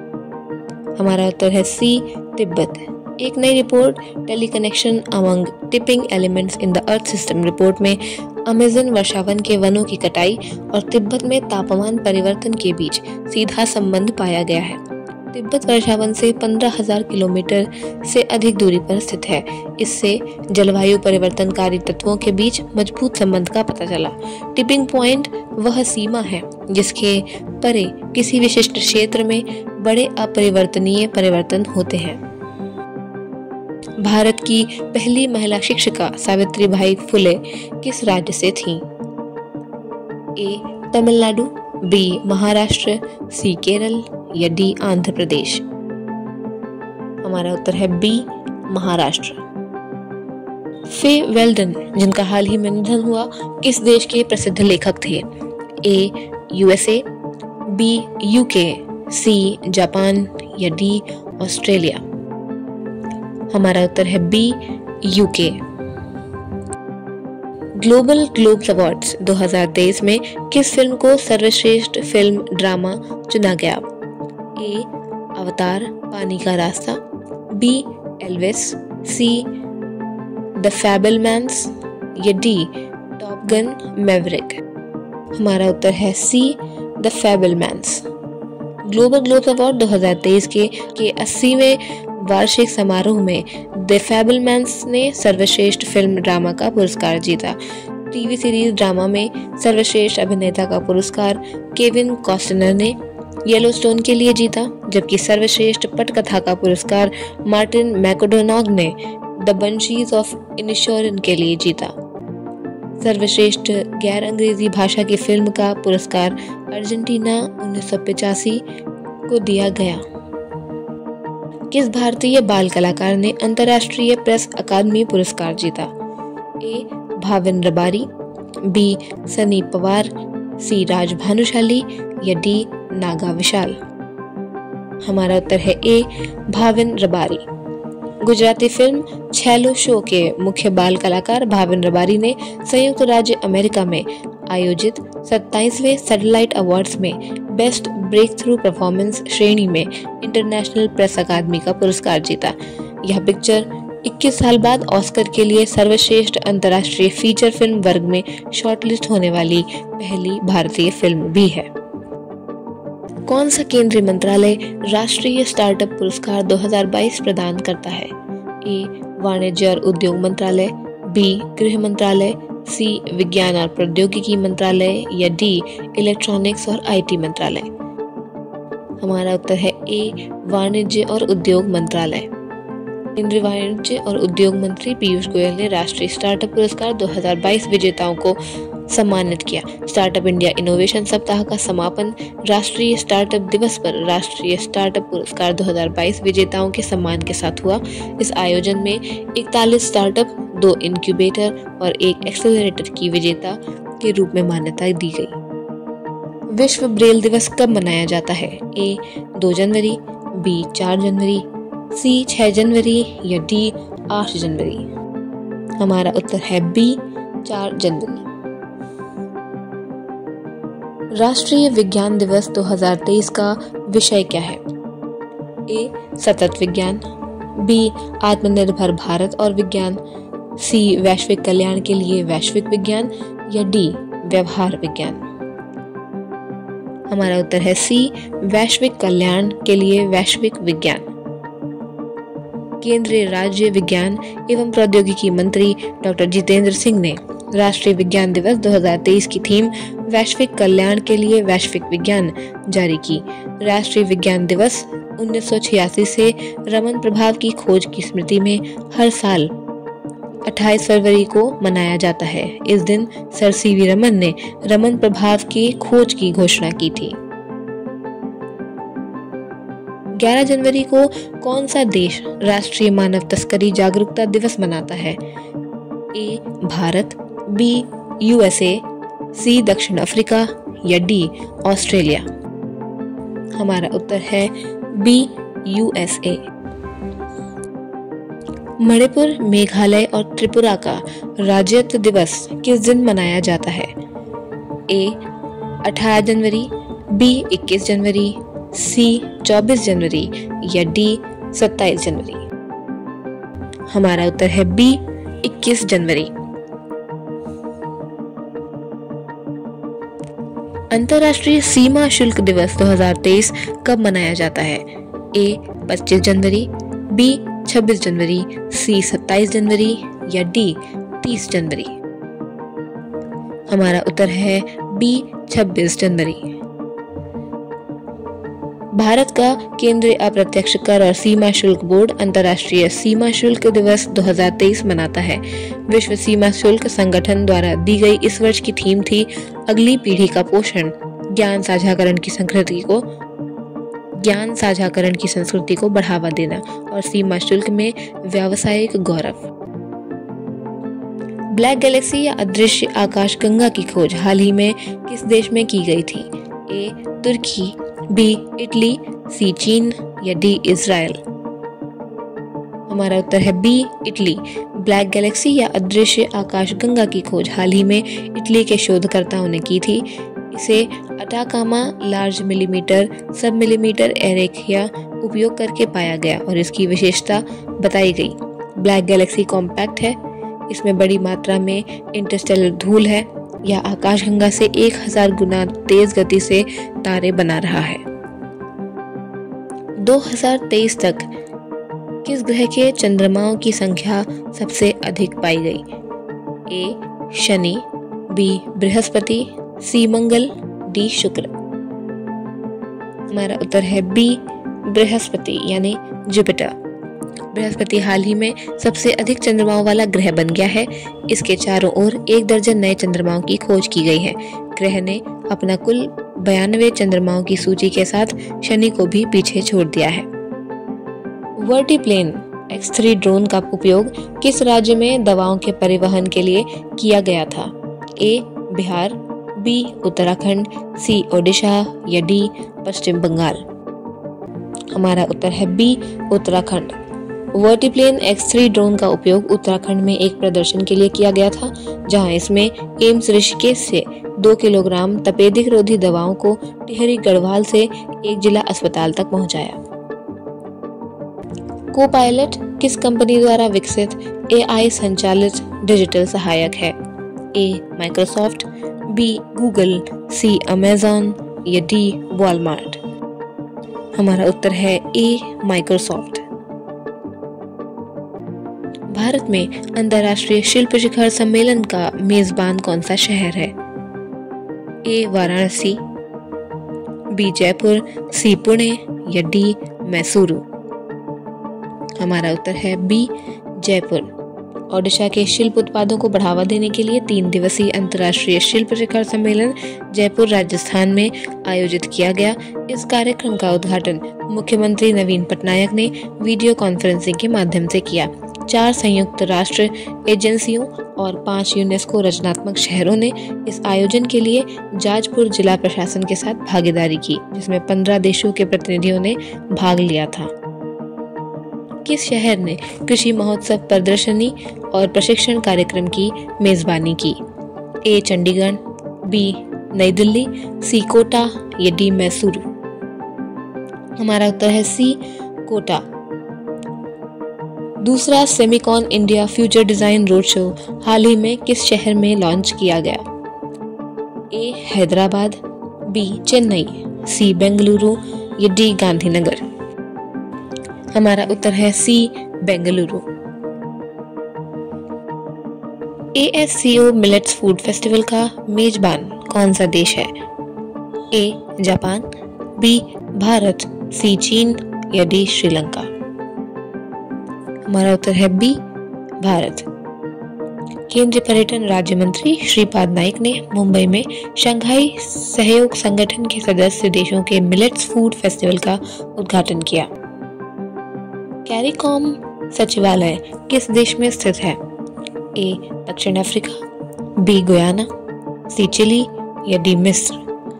A: हमारा उत्तर है C तिब्बत। एक नई report teleconnection among tipping elements in the earth system report में अमेज़न वर्षावन के वनों की कटाई और तिब्बत में तापमान परिवर्तन के बीच सीधा संबंध पाया गया है। तिब्बत वर्षावन से 15,000 किलोमीटर से अधिक दूरी पर स्थित है। इससे जलवायु परिवर्तनकारी तत्वों के बीच मजबूत संबंध का पता चला। टिपिंग पॉइंट वह सीमा है जिसके परे किसी विशिष्ट क्षेत्र में बड़े अपरिवर्तनीय परिवर्तन होते हैं। भारत की पहली महिला शिक्षिका सावित्रीबाई फुले किस राज्य से थीं? A Tamil Nadu, B Maharashtra, C Kerala या डी आंध्र प्रदेश। हमारा उत्तर है बी महाराष्ट्र। फे वेल्डन, जिनका हाल ही में निधन हुआ, किस देश के प्रसिद्ध लेखक थे? A USA, B UK, C Japan या डी ऑस्ट्रेलिया। हमारा उत्तर है B UK. Global globes awards 2023 में किस फिल्म को सर्वश्रेष्ठ फिल्म ड्रामा चुना गया? ए अवतार पानी का रास्ता, B Elvis, C the Fabelmans या डी टॉप गन मैवरिक। हमारा उत्तर है C the Fabelmans. Global globes award 2023 के 80वें वार्षिक समारोह में द फैबलमैन्स ने सर्वश्रेष्ठ फिल्म ड्रामा का पुरस्कार जीता। टीवी सीरीज ड्रामा में सर्वश्रेष्ठ अभिनेता का पुरस्कार केविन कॉस्टनर ने येलोस्टोन के लिए जीता, जबकि सर्वश्रेष्ठ पटकथा का पुरस्कार मार्टिन मैकडोनाग ने द बंशीज ऑफ इनिशोरन के लिए जीता। सर्वश्रेष्ठ गैर अंग्रेजी भाषा की फिल्म का पुरस्कार अर्जेंटीना 1985 को दिया गया। किस भारतीय बाल कलाकार ने अंतर्राष्ट्रीय प्रेस अकादमी पुरस्कार जीता? A Bhavin Rabari, B Sunny Pawar, C Raj Bhanushali या डी नागा विशाल। हमारा उत्तर है A Bhavin Rabari. Gujarati film Chhello Show के मुख्य बाल कलाकार भाविन रबारी ने संयुक्त राज्य अमेरिका में आयोजित 27वें सैटेलाइट अवार्ड्स में बेस्ट ब्रेक थ्रू परफॉर्मेंस श्रेणी में इंटरनेशनल प्रेस अकादमी का पुरस्कार जीता। यह पिक्चर 21 साल बाद ऑस्कर के लिए सर्वश्रेष्ठ अंतर्राष्ट्रीय फीचर फिल्म वर्ग में शॉर्टलिस्ट होने वाली पहली भारतीय फिल्म भी है। कौन सा केंद्रीय मंत्रालय राष्ट्रीय स्टार्टअप पुरस्कार 2022 प्रदान करता है? ए वाणिज्य और उद्योग मंत्रालय, बी गृह मंत्रालय, सी विज्ञान और प्रौद्योगिकी मंत्रालय या डी इलेक्ट्रॉनिक्स और आईटी मंत्रालय। हमारा उत्तर है ए वाणिज्य और उद्योग मंत्रालय। केंद्रीय वाणिज्य और उद्योग मंत्री पीयूष गोयल ने राष्ट्रीय स्टार्टअप पुरस्कार 2022 विजेताओं को सम्मानित किया। स्टार्टअप इंडिया इनोवेशन सप्ताह का समापन राष्ट्रीय स्टार्टअप दिवस पर राष्ट्रीय स्टार्टअप पुरस्कार 2022 विजेताओं के सम्मान के साथ हुआ। इस आयोजन में 41 स्टार्टअप, 2 इनक्यूबेटर और 1 एक्सेलरेटर की विजेता के रूप में मान्यता दी गई। विश्व ब्रेल दिवस कब मनाया जाता है? ए 2 जनवरी, बी 4 जनवरी, सी 6 जनवरी या डी 8 जनवरी। हमारा उत्तर है बी 4 जनवरी। राष्ट्रीय विज्ञान दिवस 2023 का विषय क्या है? ए सतत विज्ञान, बी आत्मनिर्भर भारत और विज्ञान, सी वैश्विक कल्याण के लिए वैश्विक विज्ञान या डी व्यवहार विज्ञान। हमारा उत्तर है सी वैश्विक कल्याण के लिए वैश्विक विज्ञान। केंद्रीय राज्य विज्ञान एवं प्रौद्योगिकी मंत्री डॉक्टर जितेंद्र सिंह ने राष्ट्रीय विज्ञान दिवस 2023 की थीम वैश्विक कल्याण के लिए वैश्विक विज्ञान जारी की। राष्ट्रीय विज्ञान दिवस 1986 से रमन प्रभाव की खोज की स्मृति में हर साल 28 फरवरी को मनाया जाता है। इस दिन सर सीवी रमन ने रमन प्रभाव की खोज की घोषणा की थी। 11 जनवरी को कौन सा देश राष्ट्रीय मानव तस्करी जागरूकता दिवस मनाता है? A Bharat, B USA, C दक्षिण अफ्रीका या डी ऑस्ट्रेलिया। हमारा उत्तर है बी यूएसए। मणिपुर, मेघालय और त्रिपुरा का राज्यत्व दिवस किस दिन मनाया जाता है? ए 18 जनवरी, बी 21 जनवरी, सी 24 जनवरी या डी 27 जनवरी। हमारा उत्तर है बी 21 जनवरी। अंतर्राष्ट्रीय सीमा शुल्क दिवस 2023 कब मनाया जाता है? ए 25 जनवरी, बी 26 जनवरी, सी 27 जनवरी या डी 30 जनवरी। हमारा उत्तर है बी 26 जनवरी। भारत का केंद्रीय अप्रत्यक्ष कर और सीमा शुल्क बोर्ड अंतर्राष्ट्रीय सीमा शुल्क दिवस 2023 मनाता है। विश्व सीमा शुल्क संगठन द्वारा दी गई इस वर्ष की थीम थी अगली पीढ़ी का पोषण, ज्ञान साझाकरण की संस्कृति को बढ़ावा देना और सीमा शुल्क में व्यावसायिक गौरव। ब्लैक गैलेक्सी या अदृश्य आकाशगंगा की खोज हाल ही में किस देश में की गई थी? ए तुर्की, बी इटली, सी चीन या डी इजराइल। हमारा उत्तर है बी इटली। ब्लैक गैलेक्सी या अदृश्य आकाशगंगा की खोज हाल ही में इटली के शोधकर्ताओं ने की थी। इसे Atacama large millimetre sub millimetre array उपयोग करके पाया गया और इसकी विशेषता बताई गई। ब्लैक गैलेक्सी कॉम्पैक्ट है, इसमें बड़ी मात्रा में इंटरस्टेलर धूल है, यह आकाशगंगा से 1000 गुना तेज गति से तारे बना रहा है। 2023 तक किस ग्रह के चंद्रमाओं की संख्या सबसे अधिक पाई गई? ए शनि, बी बृहस्पति, सी मंगल, डी शुक्र। हमारा उत्तर है बी बृहस्पति यानी जुपिटर। बृहस्पति हाल ही में सबसे अधिक चंद्रमाओं वाला ग्रह बन गया है। इसके चारों ओर 1 दर्जन नए चंद्रमाओं की खोज की गई है। ग्रह ने अपना कुल 92 चंद्रमाओं की सूची के साथ शनि को भी पीछे छोड़ दिया है। वर्टीप्लेन X3 ड्रोन का उपयोग किस राज्य में दवाओं के परिवहन के लिए किया गया था? A Bihar, B Uttarakhand, C Odisha या डी पश्चिम बंगाल। हमारा उत्तर है बी उत्तराखंड। वर्टीप्लेन X3 ड्रोन का उपयोग उत्तराखंड में एक प्रदर्शन के लिए किया गया था, जहां इसमें एम्स ऋषिकेश से 2 किलोग्राम तपेदिक रोधी दवाओं को टिहरी गढ़वाल से एक जिला अस्पताल तक पहुंचाया। को-पायलट किस कंपनी द्वारा विकसित AI संचालित डिजिटल सहायक है? A Microsoft, B Google, C Amazon या डी वॉलमार्ट। हमारा उत्तर है ए माइक्रोसॉफ्ट। भारत में अंतर्राष्ट्रीय शिल्प शिखर सम्मेलन का मेजबान कौन सा शहर है? A Varanasi, B Jaipur, C Pune या डी मैसूरू। हमारा उत्तर है बी जयपुर। ओडिशा के शिल्प उत्पादों को बढ़ावा देने के लिए 3 दिवसीय अंतर्राष्ट्रीय शिल्प शिखर सम्मेलन जयपुर राजस्थान में आयोजित किया गया। इस कार्यक्रम का उद्घाटन मुख्यमंत्री नवीन पटनायक ने वीडियो कॉन्फ्रेंसिंग के माध्यम से किया। 4 संयुक्त राष्ट्र एजेंसियों और 5 यूनेस्को रचनात्मक शहरों ने इस आयोजन के लिए जाजपुर जिला प्रशासन के साथ भागीदारी की, जिसमें 15 देशों के प्रतिनिधियों ने भाग लिया था। किस शहर ने कृषि महोत्सव प्रदर्शनी और प्रशिक्षण कार्यक्रम की मेजबानी की? ए चंडीगढ़, बी नई दिल्ली, सी कोटा या डी मैसूरू। हमारा उत्तर है सी कोटा। दूसरा semicon India future design road show हाल ही में किस शहर में लॉन्च किया गया? A Hyderabad, B Chennai, C Bengaluru या डी गांधीनगर। हमारा उत्तर है C Bengaluru. ASCO millets food festival का मेजबान कौन सा देश है? A Japan, B Bharat, C चीन या डी श्रीलंका। हमारा उत्तर है बी भारत। केंद्रीय पर्यटन राज्य मंत्री श्रीपाद नाइक ने मुंबई में शंघाई सहयोग संगठन के सदस्य देशों के मिलेट्स फूड फेस्टिवल का उद्घाटन किया। कैरिकॉम सचिवालय किस देश में स्थित है? ए दक्षिण Africa, B Guyana, C Chile या डी मिस्र।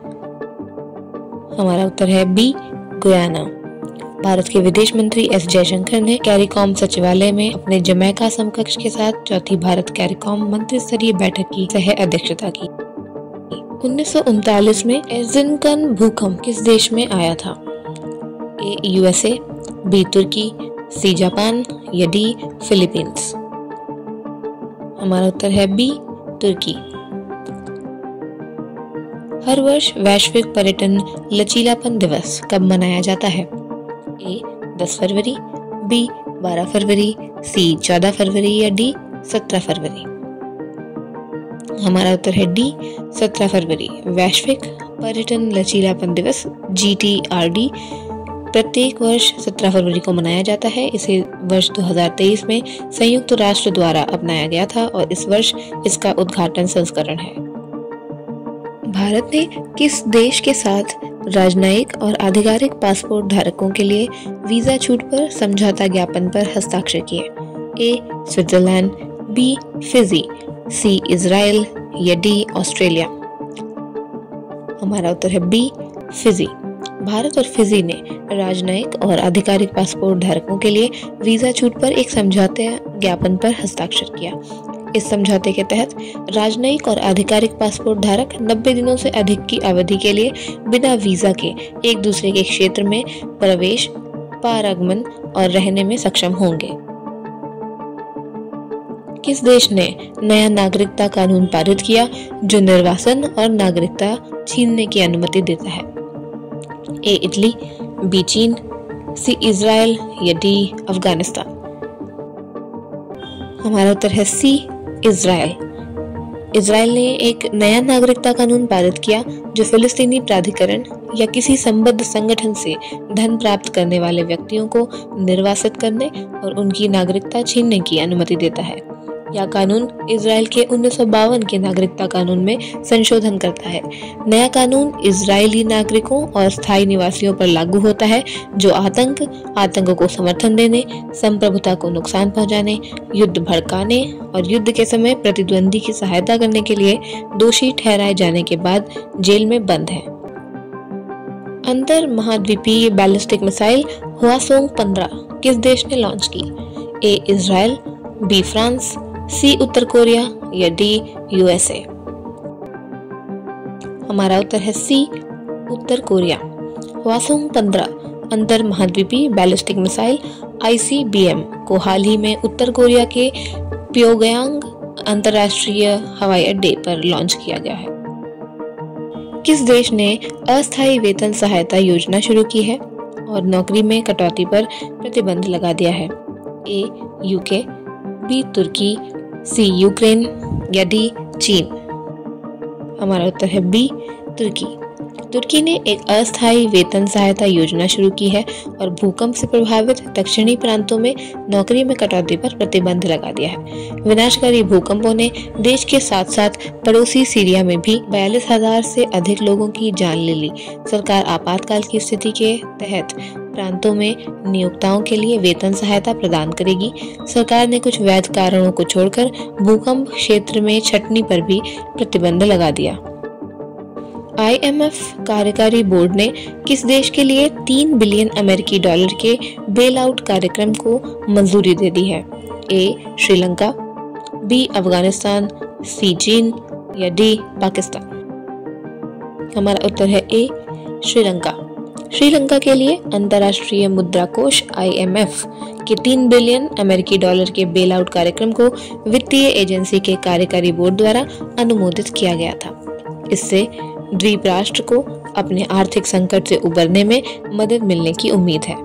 A: हमारा उत्तर है बी गुयाना। भारत के विदेश मंत्री एस जयशंकर ने कैरिकॉम सचिवालय में अपने जमैका समकक्ष के साथ चौथी भारत कैरिकॉम मंत्री स्तरीय बैठक की सह अध्यक्षता की। 1939 में एर्जिनकन भूकंप किस देश में आया था? ए USA, बी तुर्की, सी जापान या डी फिलीपींस। हमारा उत्तर है बी तुर्की। हर वर्ष वैश्विक पर्यटन लचीलापन दिवस कब मनाया जाता है? ए 10 फरवरी, बी 12 फरवरी, सी 14 फरवरी या डी 17 फरवरी। हमारा उत्तर है डी 17 फरवरी। वैश्विक पर्यटन लचीलापन दिवस GTRD प्रत्येक वर्ष 17 फरवरी को मनाया जाता है। इसे वर्ष 2023 में संयुक्त राष्ट्र द्वारा अपनाया गया था और इस वर्ष इसका उद्घाटन संस्करण है। भारत ने किस देश के साथ राजनयिक और आधिकारिक पासपोर्ट धारकों के लिए वीजा छूट पर समझौता ज्ञापन पर हस्ताक्षर किए? A Switzerland, B Fiji, C Israel या डी ऑस्ट्रेलिया? हमारा उत्तर है बी फिजी। भारत और फिजी ने राजनयिक और आधिकारिक पासपोर्ट धारकों के लिए वीजा छूट पर एक समझौते ज्ञापन पर हस्ताक्षर किया। इस समझौते के तहत राजनयिक और आधिकारिक पासपोर्ट धारक 90 दिनों से अधिक की अवधि के लिए बिना वीजा के एक दूसरे के क्षेत्र में प्रवेश, पारागमन और रहने में सक्षम होंगे। किस देश ने नया नागरिकता कानून पारित किया जो निर्वासन और नागरिकता छीनने की अनुमति देता है? ए इटली, बी चीन, सी इजराइल या डी अफगानिस्तान? हमारा उत्तर है सी इजराइल। इजराइल ने एक नया नागरिकता कानून पारित किया जो फिलिस्तीनी प्राधिकरण या किसी संबद्ध संगठन से धन प्राप्त करने वाले व्यक्तियों को निर्वासित करने और उनकी नागरिकता छीनने की अनुमति देता है। यह कानून इजराइल के 1952 के नागरिकता कानून में संशोधन करता है। नया कानून इजरायली नागरिकों और स्थायी निवासियों पर लागू होता है जो आतंक को समर्थन देने, संप्रभुता को नुकसान पहुंचाने, युद्ध भड़काने और युद्ध के समय प्रतिद्वंदी की सहायता करने के लिए दोषी ठहराए जाने के बाद जेल में बंद है। अंतर महाद्वीपीय बैलिस्टिक मिसाइल हवासोंग 15 किस देश ने लॉन्च की? A Israel, B France, C उत्तर कोरिया या डी USA? हमारा उत्तर है सी उत्तर कोरिया। हवासोंग 15 अंतर महाद्वीपीय बैलिस्टिक मिसाइल ICBM को हाल ही में उत्तर कोरिया के प्योंगयांग अंतर्राष्ट्रीय हवाई अड्डे पर लॉन्च किया गया है। किस देश ने अस्थायी वेतन सहायता योजना शुरू की है और नौकरी में कटौती पर प्रतिबंध लगा दिया है? ए UK, बी तुर्की, सी यूक्रेन या डी चीन? हमारा उत्तर है बी तुर्की। तुर्की ने एक अस्थायी वेतन सहायता योजना शुरू की है और भूकंप से प्रभावित दक्षिणी प्रांतों में नौकरी में कटौती पर प्रतिबंध लगा दिया है। विनाशकारी भूकंपों ने देश के साथ साथ पड़ोसी सीरिया में भी 42,000 से अधिक लोगों की जान ले ली। सरकार आपातकाल की स्थिति के तहत प्रांतों में नियोक्ताओं के लिए वेतन सहायता प्रदान करेगी। सरकार ने कुछ वैध कारणों को छोड़कर भूकंप क्षेत्र में छंटनी पर भी प्रतिबंध लगा दिया। IMF कार्यकारी बोर्ड ने किस देश के लिए 3 बिलियन अमेरिकी डॉलर के बेल आउट कार्यक्रम को मंजूरी दे दी है? A Sri Lanka, B Afghanistan, C चीन या डी पाकिस्तान? हमारा उत्तर है ए श्रीलंका। श्रीलंका के लिए अंतर्राष्ट्रीय मुद्रा कोष IMF के 3 बिलियन अमेरिकी डॉलर के बेल आउट कार्यक्रम को वित्तीय एजेंसी के कार्यकारी बोर्ड द्वारा अनुमोदित किया गया था। इससे द्वीप राष्ट्र को अपने आर्थिक संकट से उबरने में मदद मिलने की उम्मीद है।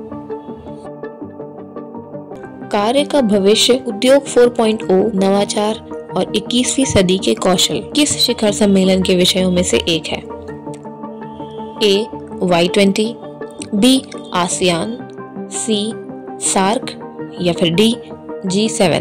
A: कार्य का भविष्य उद्योग 4.0 नवाचार और 21वीं सदी के कौशल किस शिखर सम्मेलन के विषयों में से एक है? A Y20, B ASEAN, C SAARC या फिर डी G7?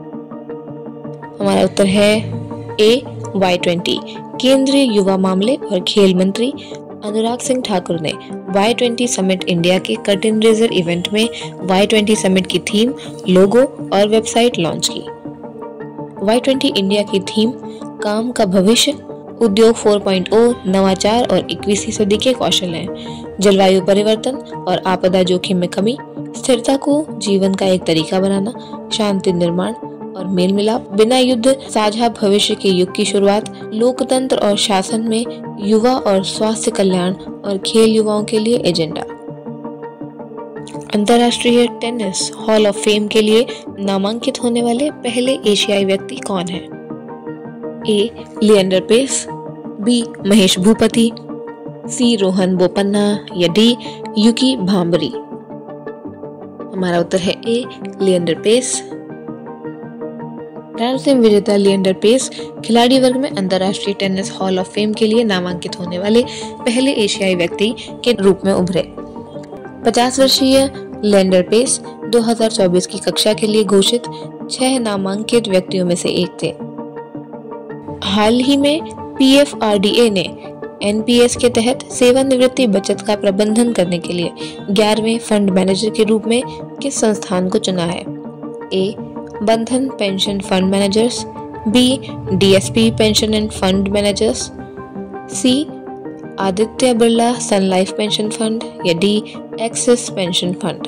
A: हमारा उत्तर है ए Y20। केंद्रीय युवा मामले और खेल मंत्री अनुराग सिंह ठाकुर ने Y20 समिट इंडिया के कर्टेन रेजर इवेंट में Y20 समिट की थीम, लोगो और वेबसाइट लॉन्च की। Y20 इंडिया की थीम काम का भविष्य, उद्योग 4.0 नवाचार और 21वीं सदी के कौशल हैं। जलवायु परिवर्तन और आपदा जोखिम में कमी, स्थिरता को जीवन का एक तरीका बनाना, शांति निर्माण और मेल मिलाप, बिना युद्ध, साझा भविष्य के युग की शुरुआत, लोकतंत्र और शासन में युवा और स्वास्थ्य कल्याण और खेल युवाओं के लिए एजेंडा। अंतर्राष्ट्रीय टेनिस हॉल ऑफ फेम के लिए नामांकित होने वाले पहले एशियाई व्यक्ति कौन है? A Leander Paes, B Mahesh Bhupathi, C Rohan Bopanna या डी युकी भांबरी? हमारा उत्तर है A Leander Paes. Grand slam विजेता लिएंडर पेस खिलाड़ी वर्ग में अंतर्राष्ट्रीय टेनिस हॉल ऑफ फेम के लिए नामांकित होने वाले पहले एशियाई व्यक्ति के रूप में उभरे। 50 वर्षीय लिएंडर पेस 2024 की कक्षा के लिए घोषित 6 नामांकित व्यक्तियों में से एक थे। हाल ही में PFRDA ने NPS के तहत सेवानिवृत्ति बचत का प्रबंधन करने के लिए 11वें फंड मैनेजर के रूप में किस संस्थान को चुना है? A. Bandhan pension fund managers, B. DSP pension and fund managers, C. Aditya Birla Sun life pension fund या D. Axis pension fund.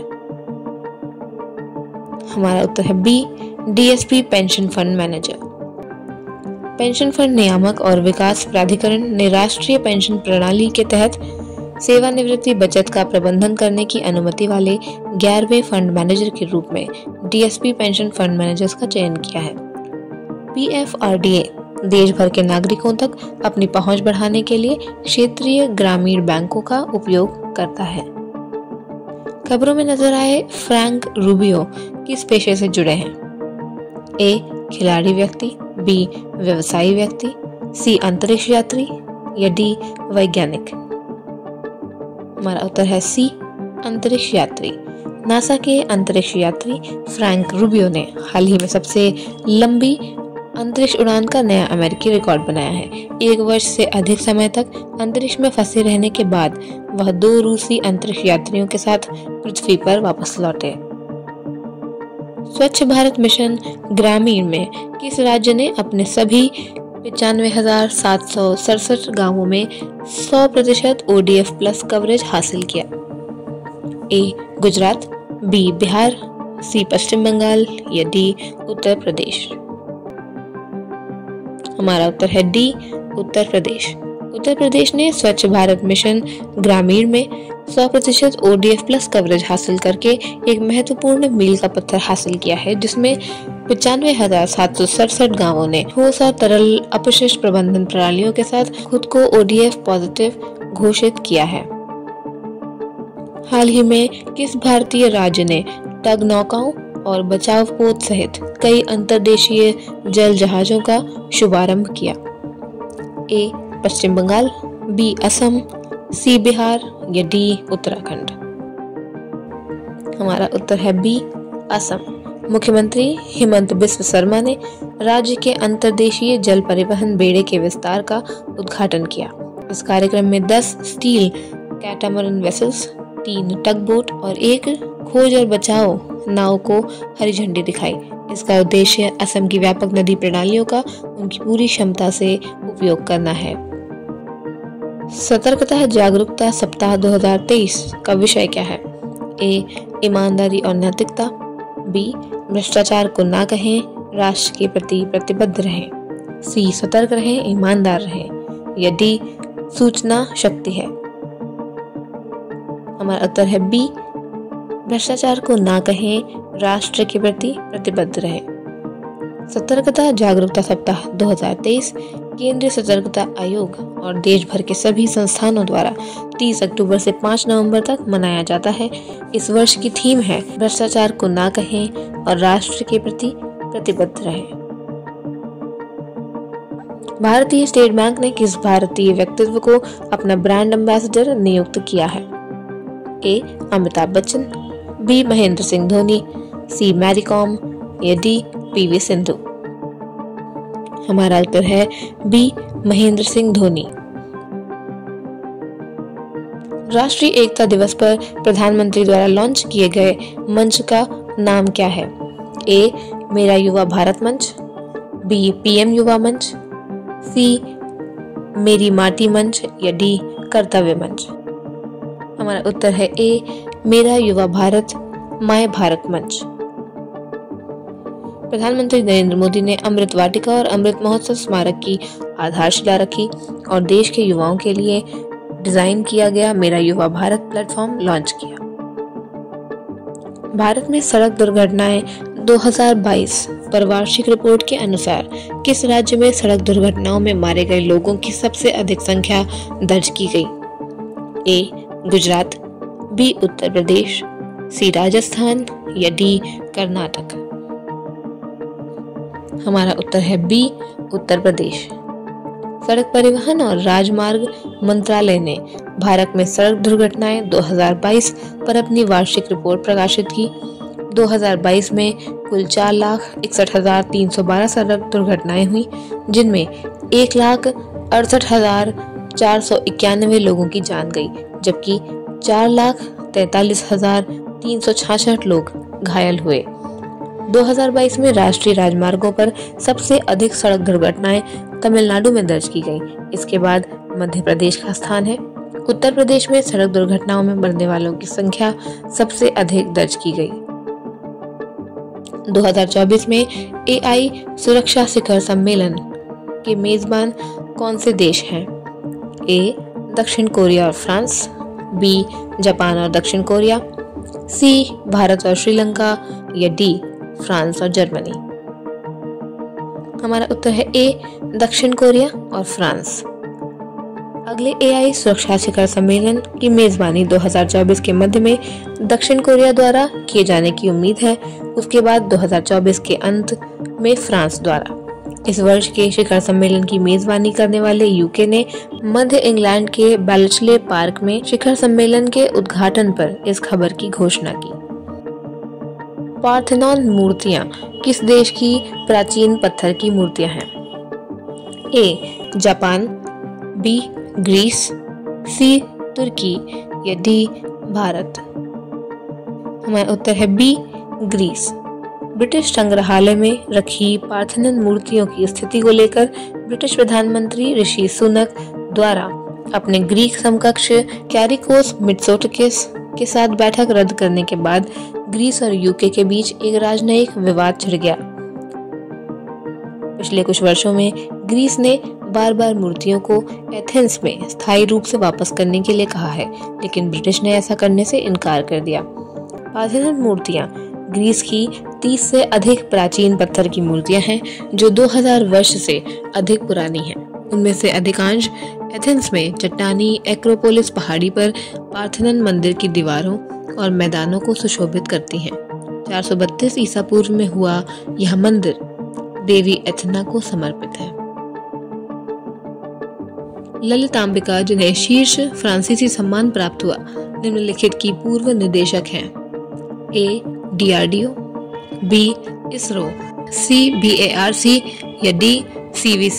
A: हमारा उत्तर है B. DSP pension fund manager. Pension fund नियामक और विकास प्राधिकरण ने राष्ट्रीय पेंशन प्रणाली के तहत सेवानिवृत्ति बचत का प्रबंधन करने की अनुमति वाले 11वें फंड मैनेजर के रूप में DSP पेंशन फंड मैनेजर्स का चयन किया है। PFRDA देश भर के नागरिकों तक अपनी पहुंच बढ़ाने के लिए क्षेत्रीय ग्रामीण बैंकों का उपयोग करता है। खबरों में नजर आए फ्रैंक रूबियो किस पेशे से जुड़े हैं? A. खिलाड़ी व्यक्ति, B. व्यवसायी व्यक्ति, C. अंतरिक्ष यात्री या D. वैज्ञानिक। हमारा उत्तर है C. अंतरिक्ष यात्री। नासा के अंतरिक्ष यात्री फ्रैंक रूबियो ने हाल ही में सबसे लंबी अंतरिक्ष उड़ान का नया अमेरिकी रिकॉर्ड बनाया है। 1 वर्ष से अधिक समय तक अंतरिक्ष में फंसे रहने के बाद वह 2 रूसी अंतरिक्ष यात्रियों के साथ पृथ्वी पर वापस लौटे। स्वच्छ भारत मिशन ग्रामीण में किस राज्य ने अपने सभी 95,767 गांवों में 100% ODF प्लस कवरेज हासिल किया? A. Gujarat, B. Bihar, C. पश्चिम बंगाल या D. उत्तर प्रदेश। हमारा उत्तर है D. उत्तर प्रदेश। उत्तर प्रदेश ने स्वच्छ भारत मिशन ग्रामीण में 100% ODF प्लस कवरेज हासिल करके एक महत्वपूर्ण मील का पत्थर हासिल किया है, जिसमें 95,767 गांवों ने ठोस और तरल अपशिष्ट प्रबंधन प्रणालियों के साथ खुद को ODF पॉजिटिव घोषित किया है। हाल ही में किस भारतीय राज्य ने टग नौकाओं और बचाव पोत सहित कई अंतर्देशीय जल जहाजों का शुभारंभ किया? A. Paschim Bengal, B. Assam, C. Bihar या D. उत्तराखंड। हमारा उत्तर है B. असम। मुख्यमंत्री हेमंत बिस्व शर्मा ने राज्य के अंतर्देशीय जल परिवहन बेड़े के विस्तार का उद्घाटन किया। इस कार्यक्रम में 10 steel catamaran vessels, 3 tug boat और 1 खोज और बचाव नाव को हरी झंडी दिखाई। इसका उद्देश्य असम की व्यापक नदी प्रणालियों का उनकी पूरी क्षमता से उपयोग करना है। सतर्कता जागरूकता सप्ताह 2023 का विषय क्या है? A. ईमानदारी और नैतिकता, B. भ्रष्टाचार को ना कहें, राष्ट्र के प्रति प्रतिबद्ध रहें, C. सतर्क रहें, ईमानदार रहें या D. सूचना शक्ति है। हमारा उत्तर है B. भ्रष्टाचार को ना कहें, राष्ट्र के प्रति प्रतिबद्ध रहें। सतर्कता जागरूकता सप्ताह 2023 केंद्रीय सतर्कता आयोग और देश भर के सभी संस्थानों द्वारा 30 अक्टूबर से 5 नवंबर तक मनाया जाता है। इस वर्ष की थीम है भ्रष्टाचार को ना कहें और राष्ट्र के प्रति प्रतिबद्ध रहें। भारतीय स्टेट बैंक ने किस भारतीय व्यक्तित्व को अपना ब्रांड एम्बेसडर नियुक्त किया है? A. Amitabh Bachchan, B. Mahendra Singh Dhoni, C. Mary Kom या D. PV सिंधु। हमारा उत्तर है B. महेंद्र सिंह धोनी। राष्ट्रीय एकता दिवस पर प्रधानमंत्री द्वारा लॉन्च किए गए मंच का नाम क्या है? A. मेरा युवा भारत मंच, B. PM युवा मंच, C. मेरी माटी मंच या D. कर्तव्य मंच। हमारा उत्तर है A. मेरा युवा भारत माय भारत मंच। प्रधानमंत्री नरेंद्र मोदी ने अमृत वाटिका और अमृत महोत्सव स्मारक की आधारशिला रखी और देश के युवाओं के लिए डिजाइन किया गया मेरा युवा भारत प्लेटफॉर्म लॉन्च किया। भारत में सड़क दुर्घटनाएं 2022 पर वार्षिक रिपोर्ट के अनुसार किस राज्य में सड़क दुर्घटनाओं में मारे गए लोगों की सबसे अधिक संख्या दर्ज की गई? A. Gujarat, B. Uttar Pradesh, C. Rajasthan या D. कर्नाटक। हमारा उत्तर है बी, उत्तर प्रदेश। सड़क परिवहन और राजमार्ग मंत्रालय ने भारत में सड़क दुर्घटनाएं 2022 पर अपनी वार्षिक रिपोर्ट प्रकाशित की। 2022 में कुल 4,61,312 सड़क दुर्घटनाएं हुई, जिनमें 1,68,491 लोगों की जान गई, जबकि 4,43,366 लोग घायल हुए। 2022 में राष्ट्रीय राजमार्गों पर सबसे अधिक सड़क दुर्घटनाएं तमिलनाडु में दर्ज की गई। इसके बाद मध्य प्रदेश का स्थान है। उत्तर प्रदेश में सड़क दुर्घटनाओं में मरने वालों की संख्या सबसे अधिक दर्ज की गई। 2024 में AI सुरक्षा शिखर सम्मेलन के मेजबान कौन से देश हैं? A, दक्षिण कोरिया और फ्रांस, B, जापान और दक्षिण कोरिया, C, भारत और श्रीलंका, या D, फ्रांस और जर्मनी। हमारा उत्तर है A, दक्षिण कोरिया और फ्रांस। अगले AI सुरक्षा शिखर सम्मेलन की मेजबानी 2024 के मध्य में दक्षिण कोरिया द्वारा किए जाने की उम्मीद है। उसके बाद 2024 के अंत में फ्रांस द्वारा। इस वर्ष के शिखर सम्मेलन की मेजबानी करने वाले UK ने मध्य इंग्लैंड के बैल्चले पार्क में शिखर सम्मेलन के उद्घाटन पर इस खबर की घोषणा की। पार्थेनॉन मूर्तियां किस देश की प्राचीन पत्थर की मूर्तियां हैं? A, Japan, B, Greece, C, तुर्की, या D, भारत। हमारा उत्तर है B, ग्रीस। ब्रिटिश संग्रहालय में रखी पार्थेनॉन मूर्तियों की स्थिति को लेकर ब्रिटिश प्रधानमंत्री ऋषि सुनक द्वारा अपने ग्रीक समकक्ष कैरिकोस मित्सोटाकिस के साथ बैठक रद्द करने के बाद ग्रीस और UK के बीच एक राजनयिक विवाद छिड़ गया। पिछले कुछ वर्षों में ग्रीस ने बार बार मूर्तियों को एथेंस में स्थायी रूप से वापस करने के लिए कहा है, लेकिन ब्रिटिश ने ऐसा करने से इनकार कर दिया। पार्थेनॉन मूर्तियां ग्रीस की 30 से अधिक प्राचीन पत्थर की मूर्तियां हैं जो 2000 वर्ष से अधिक पुरानी हैं। उनमें से अधिकांश एथेंस में चट्टानी एक्रोपोलिस पहाड़ी पर पार्थेनॉन मंदिर की दीवारों और मैदानों को सुशोभित करती हैं। 432 ईसा पूर्व में हुआ यह मंदिर देवी एथेना को समर्पित है। ललितांबिका, जिन्हें शीर्ष फ्रांसीसी सम्मान प्राप्त हुआ, निम्नलिखित की पूर्व निदेशक हैं? A, DRDO, B, ISRO, C, BARC, या D, CVC।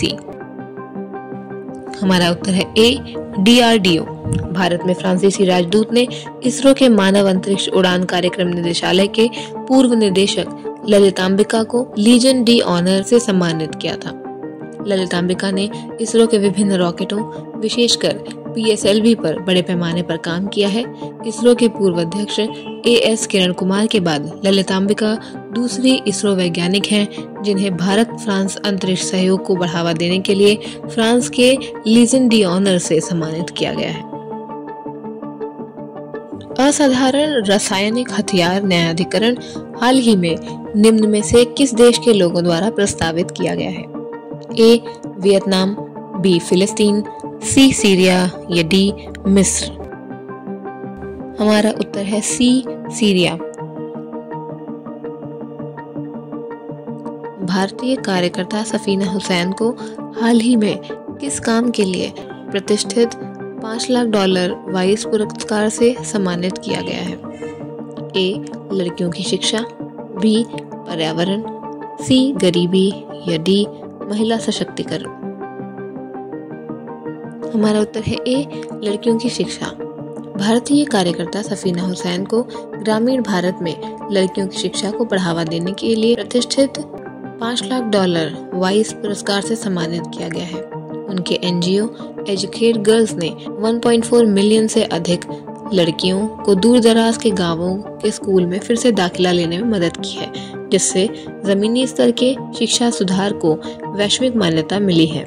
A: हमारा उत्तर है A, DRDO। भारत में फ्रांसीसी राजदूत ने इसरो के मानव अंतरिक्ष उड़ान कार्यक्रम निदेशालय के पूर्व निदेशक ललितांबिका को लीजन डी ऑनर से सम्मानित किया था। ललितांबिका ने इसरो के विभिन्न रॉकेटों, विशेषकर PSLV पर बड़े पैमाने पर काम किया है। इसरो के पूर्व अध्यक्ष AS किरण कुमार के बाद ललितांबिका दूसरी इसरो वैज्ञानिक हैं जिन्हें भारत फ्रांस अंतरिक्ष सहयोग को बढ़ावा देने के लिए फ्रांस के लीजन डी ऑनर से सम्मानित किया गया है। असाधारण रासायनिक हथियार न्यायाधिकरण हाल ही में निम्न में से किस देश के लोगों द्वारा प्रस्तावित किया गया है? A, Vietnam, B, Palestine, C, Syria, या D, मिस्र। हमारा उत्तर है C, सीरिया। भारतीय कार्यकर्ता सफीना हुसैन को हाल ही में किस काम के लिए प्रतिष्ठित $5 लाख वाइस पुरस्कार से सम्मानित किया गया है? A, लड़कियों की शिक्षा, B, पर्यावरण, C, गरीबी, या D, महिला सशक्तिकरण। हमारा उत्तर है A, लड़कियों की शिक्षा। भारतीय कार्यकर्ता सफीना हुसैन को ग्रामीण भारत में लड़कियों की शिक्षा को बढ़ावा देने के लिए प्रतिष्ठित $5 लाख वाइस पुरस्कार से सम्मानित किया गया है। उनके NGO एजुकेट गर्ल्स ने 1.4 मिलियन से अधिक लड़कियों को दूर दराज के गांवों के स्कूल में फिर से दाखिला लेने में मदद की है, जिससे जमीनी स्तर के शिक्षा सुधार को वैश्विक मान्यता मिली है।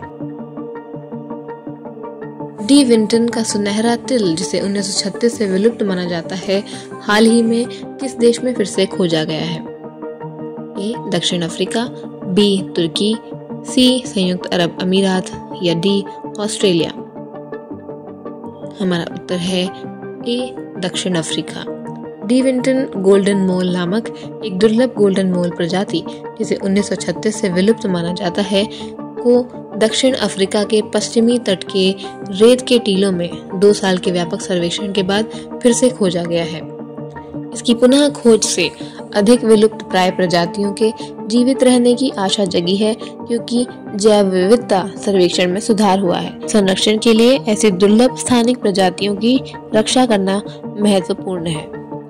A: डी विंटन का सुनहरा तिल, जिसे 1936 से विलुप्त माना जाता है, हाल ही में किस देश में फिर से खोजा गया है? ए, दक्षिण अफ्रीका, बी, तुर्की, सी, संयुक्त अरब अमीरात, या डी, ऑस्ट्रेलिया। हमारा उत्तर है ए, दक्षिण Africa. De Winton golden mole नामक एक दुर्लभ गोल्डन मोल प्रजाति, जिसे 1936 से विलुप्त माना जाता है, को दक्षिण अफ्रीका के पश्चिमी तट के रेत के टीलों में 2 साल के व्यापक सर्वेक्षण के बाद फिर से खोजा गया है। इसकी पुनः खोज से अधिक विलुप्त प्राय प्रजातियों के जीवित रहने की आशा जगी है, क्योंकि जैव विविधता सर्वेक्षण में सुधार हुआ है। संरक्षण के लिए ऐसी दुर्लभ स्थानिक प्रजातियों की रक्षा करना महत्वपूर्ण है।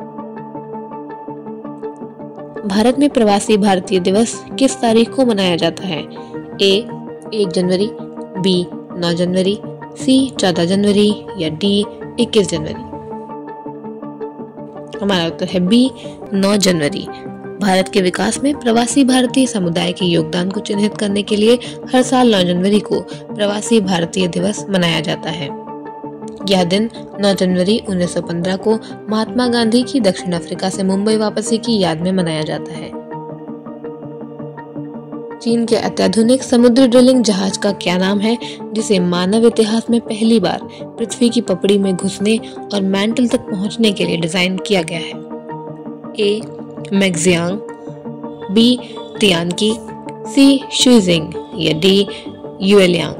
A: भारत में प्रवासी भारतीय दिवस किस तारीख को मनाया जाता है? ए 1 जनवरी, बी 9 जनवरी, सी 14 जनवरी या डी 21 जनवरी। हमारा उत्तर है बी 9 जनवरी। भारत के विकास में प्रवासी भारतीय समुदाय के योगदान को चिन्हित करने के लिए हर साल 9 जनवरी को प्रवासी भारतीय दिवस मनाया जाता है। यह दिन 9 जनवरी 1915 को महात्मा गांधी की दक्षिण अफ्रीका से मुंबई वापसी की याद में मनाया जाता है। चीन के अत्याधुनिक समुद्री ड्रिलिंग जहाज का क्या नाम है, जिसे मानव इतिहास में पहली बार पृथ्वी की पपड़ी में घुसने और मैंटल तक पहुंचने के लिए डिजाइन किया गया है? ए मैक्जियांग, बी तियानकी, सी शुइजिंग या डी युएलियांग।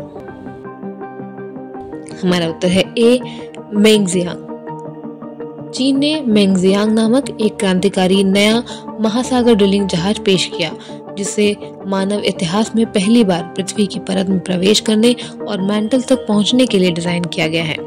A: हमारा उत्तर है ए मैक्जियांग। चीन ने मैक्जियांग नामक एक क्रांतिकारी नया महासागर ड्रिलिंग जहाज पेश किया, जिसे मानव इतिहास में पहली बार पृथ्वी की परत में प्रवेश करने और मैंटल तक पहुंचने के लिए डिजाइन किया गया है।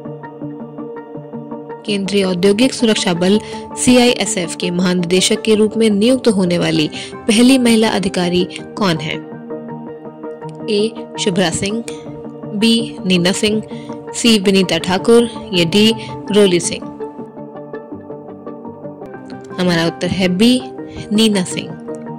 A: केंद्रीय औद्योगिक सुरक्षा बल CISF के महानिदेशक के रूप में नियुक्त होने वाली पहली महिला अधिकारी कौन है? A Shubhra Singh, B Neena Singh, C Vinita Thakur या डी रोली सिंह। हमारा उत्तर है बी नीना सिंह।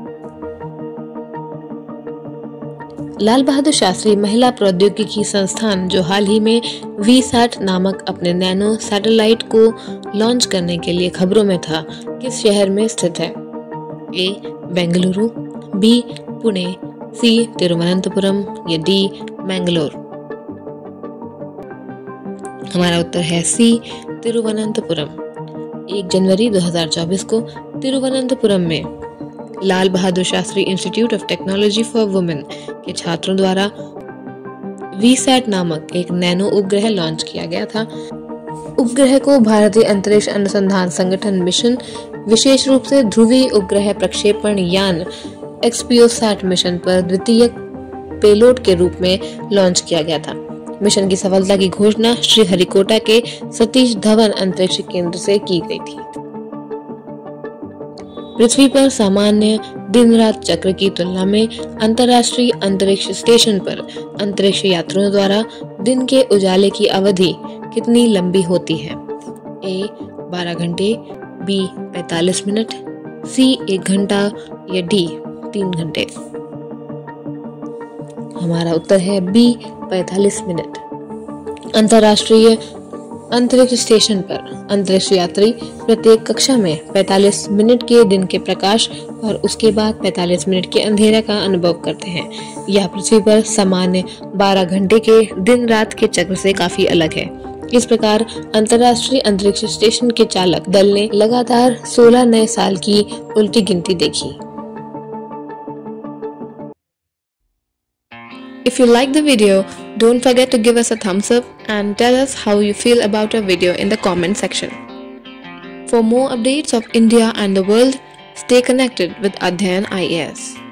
A: लाल बहादुर शास्त्री महिला प्रौद्योगिकी संस्थान, जो हाल ही में VSAT नामक अपने नैनो सैटेलाइट को लॉन्च करने के लिए खबरों में था, किस शहर में स्थित है? A Bengaluru, B Pune, C Thiruvananthapuram या डी मैंगलोर। हमारा उत्तर है सी तिरुवनंतपुरम। 1 जनवरी 2024 को तिरुवनंतपुरम में Lal Bahadur Shastri institute of technology for women के छात्रों द्वारा VSAT नामक एक नैनो उपग्रह लॉन्च किया गया था। उपग्रह को भारतीय अंतरिक्ष अनुसंधान संगठन मिशन, विशेष रूप से ध्रुवीय उपग्रह प्रक्षेपण यान एक्सपियोसैट मिशन पर द्वितीय पेलोड के रूप में लॉन्च किया गया था। मिशन की सफलता की घोषणा श्रीहरिकोटा के सतीश धवन अंतरिक्ष केंद्र से की गई थी। पृथ्वी पर सामान्य दिन रात चक्र की तुलना में अंतर्राष्ट्रीय अंतरिक्ष स्टेशन पर अंतरिक्ष यात्रियों द्वारा दिन के उजाले की अवधि कितनी लंबी होती है? ए 12 घंटे, बी 45 मिनट, सी 1 घंटा या डी 3 घंटे। हमारा उत्तर है बी 45 मिनट। अंतर्राष्ट्रीय अंतरिक्ष स्टेशन पर अंतरिक्ष यात्री प्रत्येक कक्षा में 45 मिनट के दिन के प्रकाश और उसके बाद 45 मिनट के अंधेरा का अनुभव करते हैं। यह पृथ्वी पर सामान्य 12 घंटे के दिन रात के चक्र से काफी अलग है। इस प्रकार अंतर्राष्ट्रीय अंतरिक्ष स्टेशन के चालक दल ने लगातार 16 नए साल की उल्टी गिनती देखी। If you like the video, don't forget to give us a thumbs up and tell us how you feel about our video in the comment section. For more updates of India and the world, stay connected with Adhyayan IAS.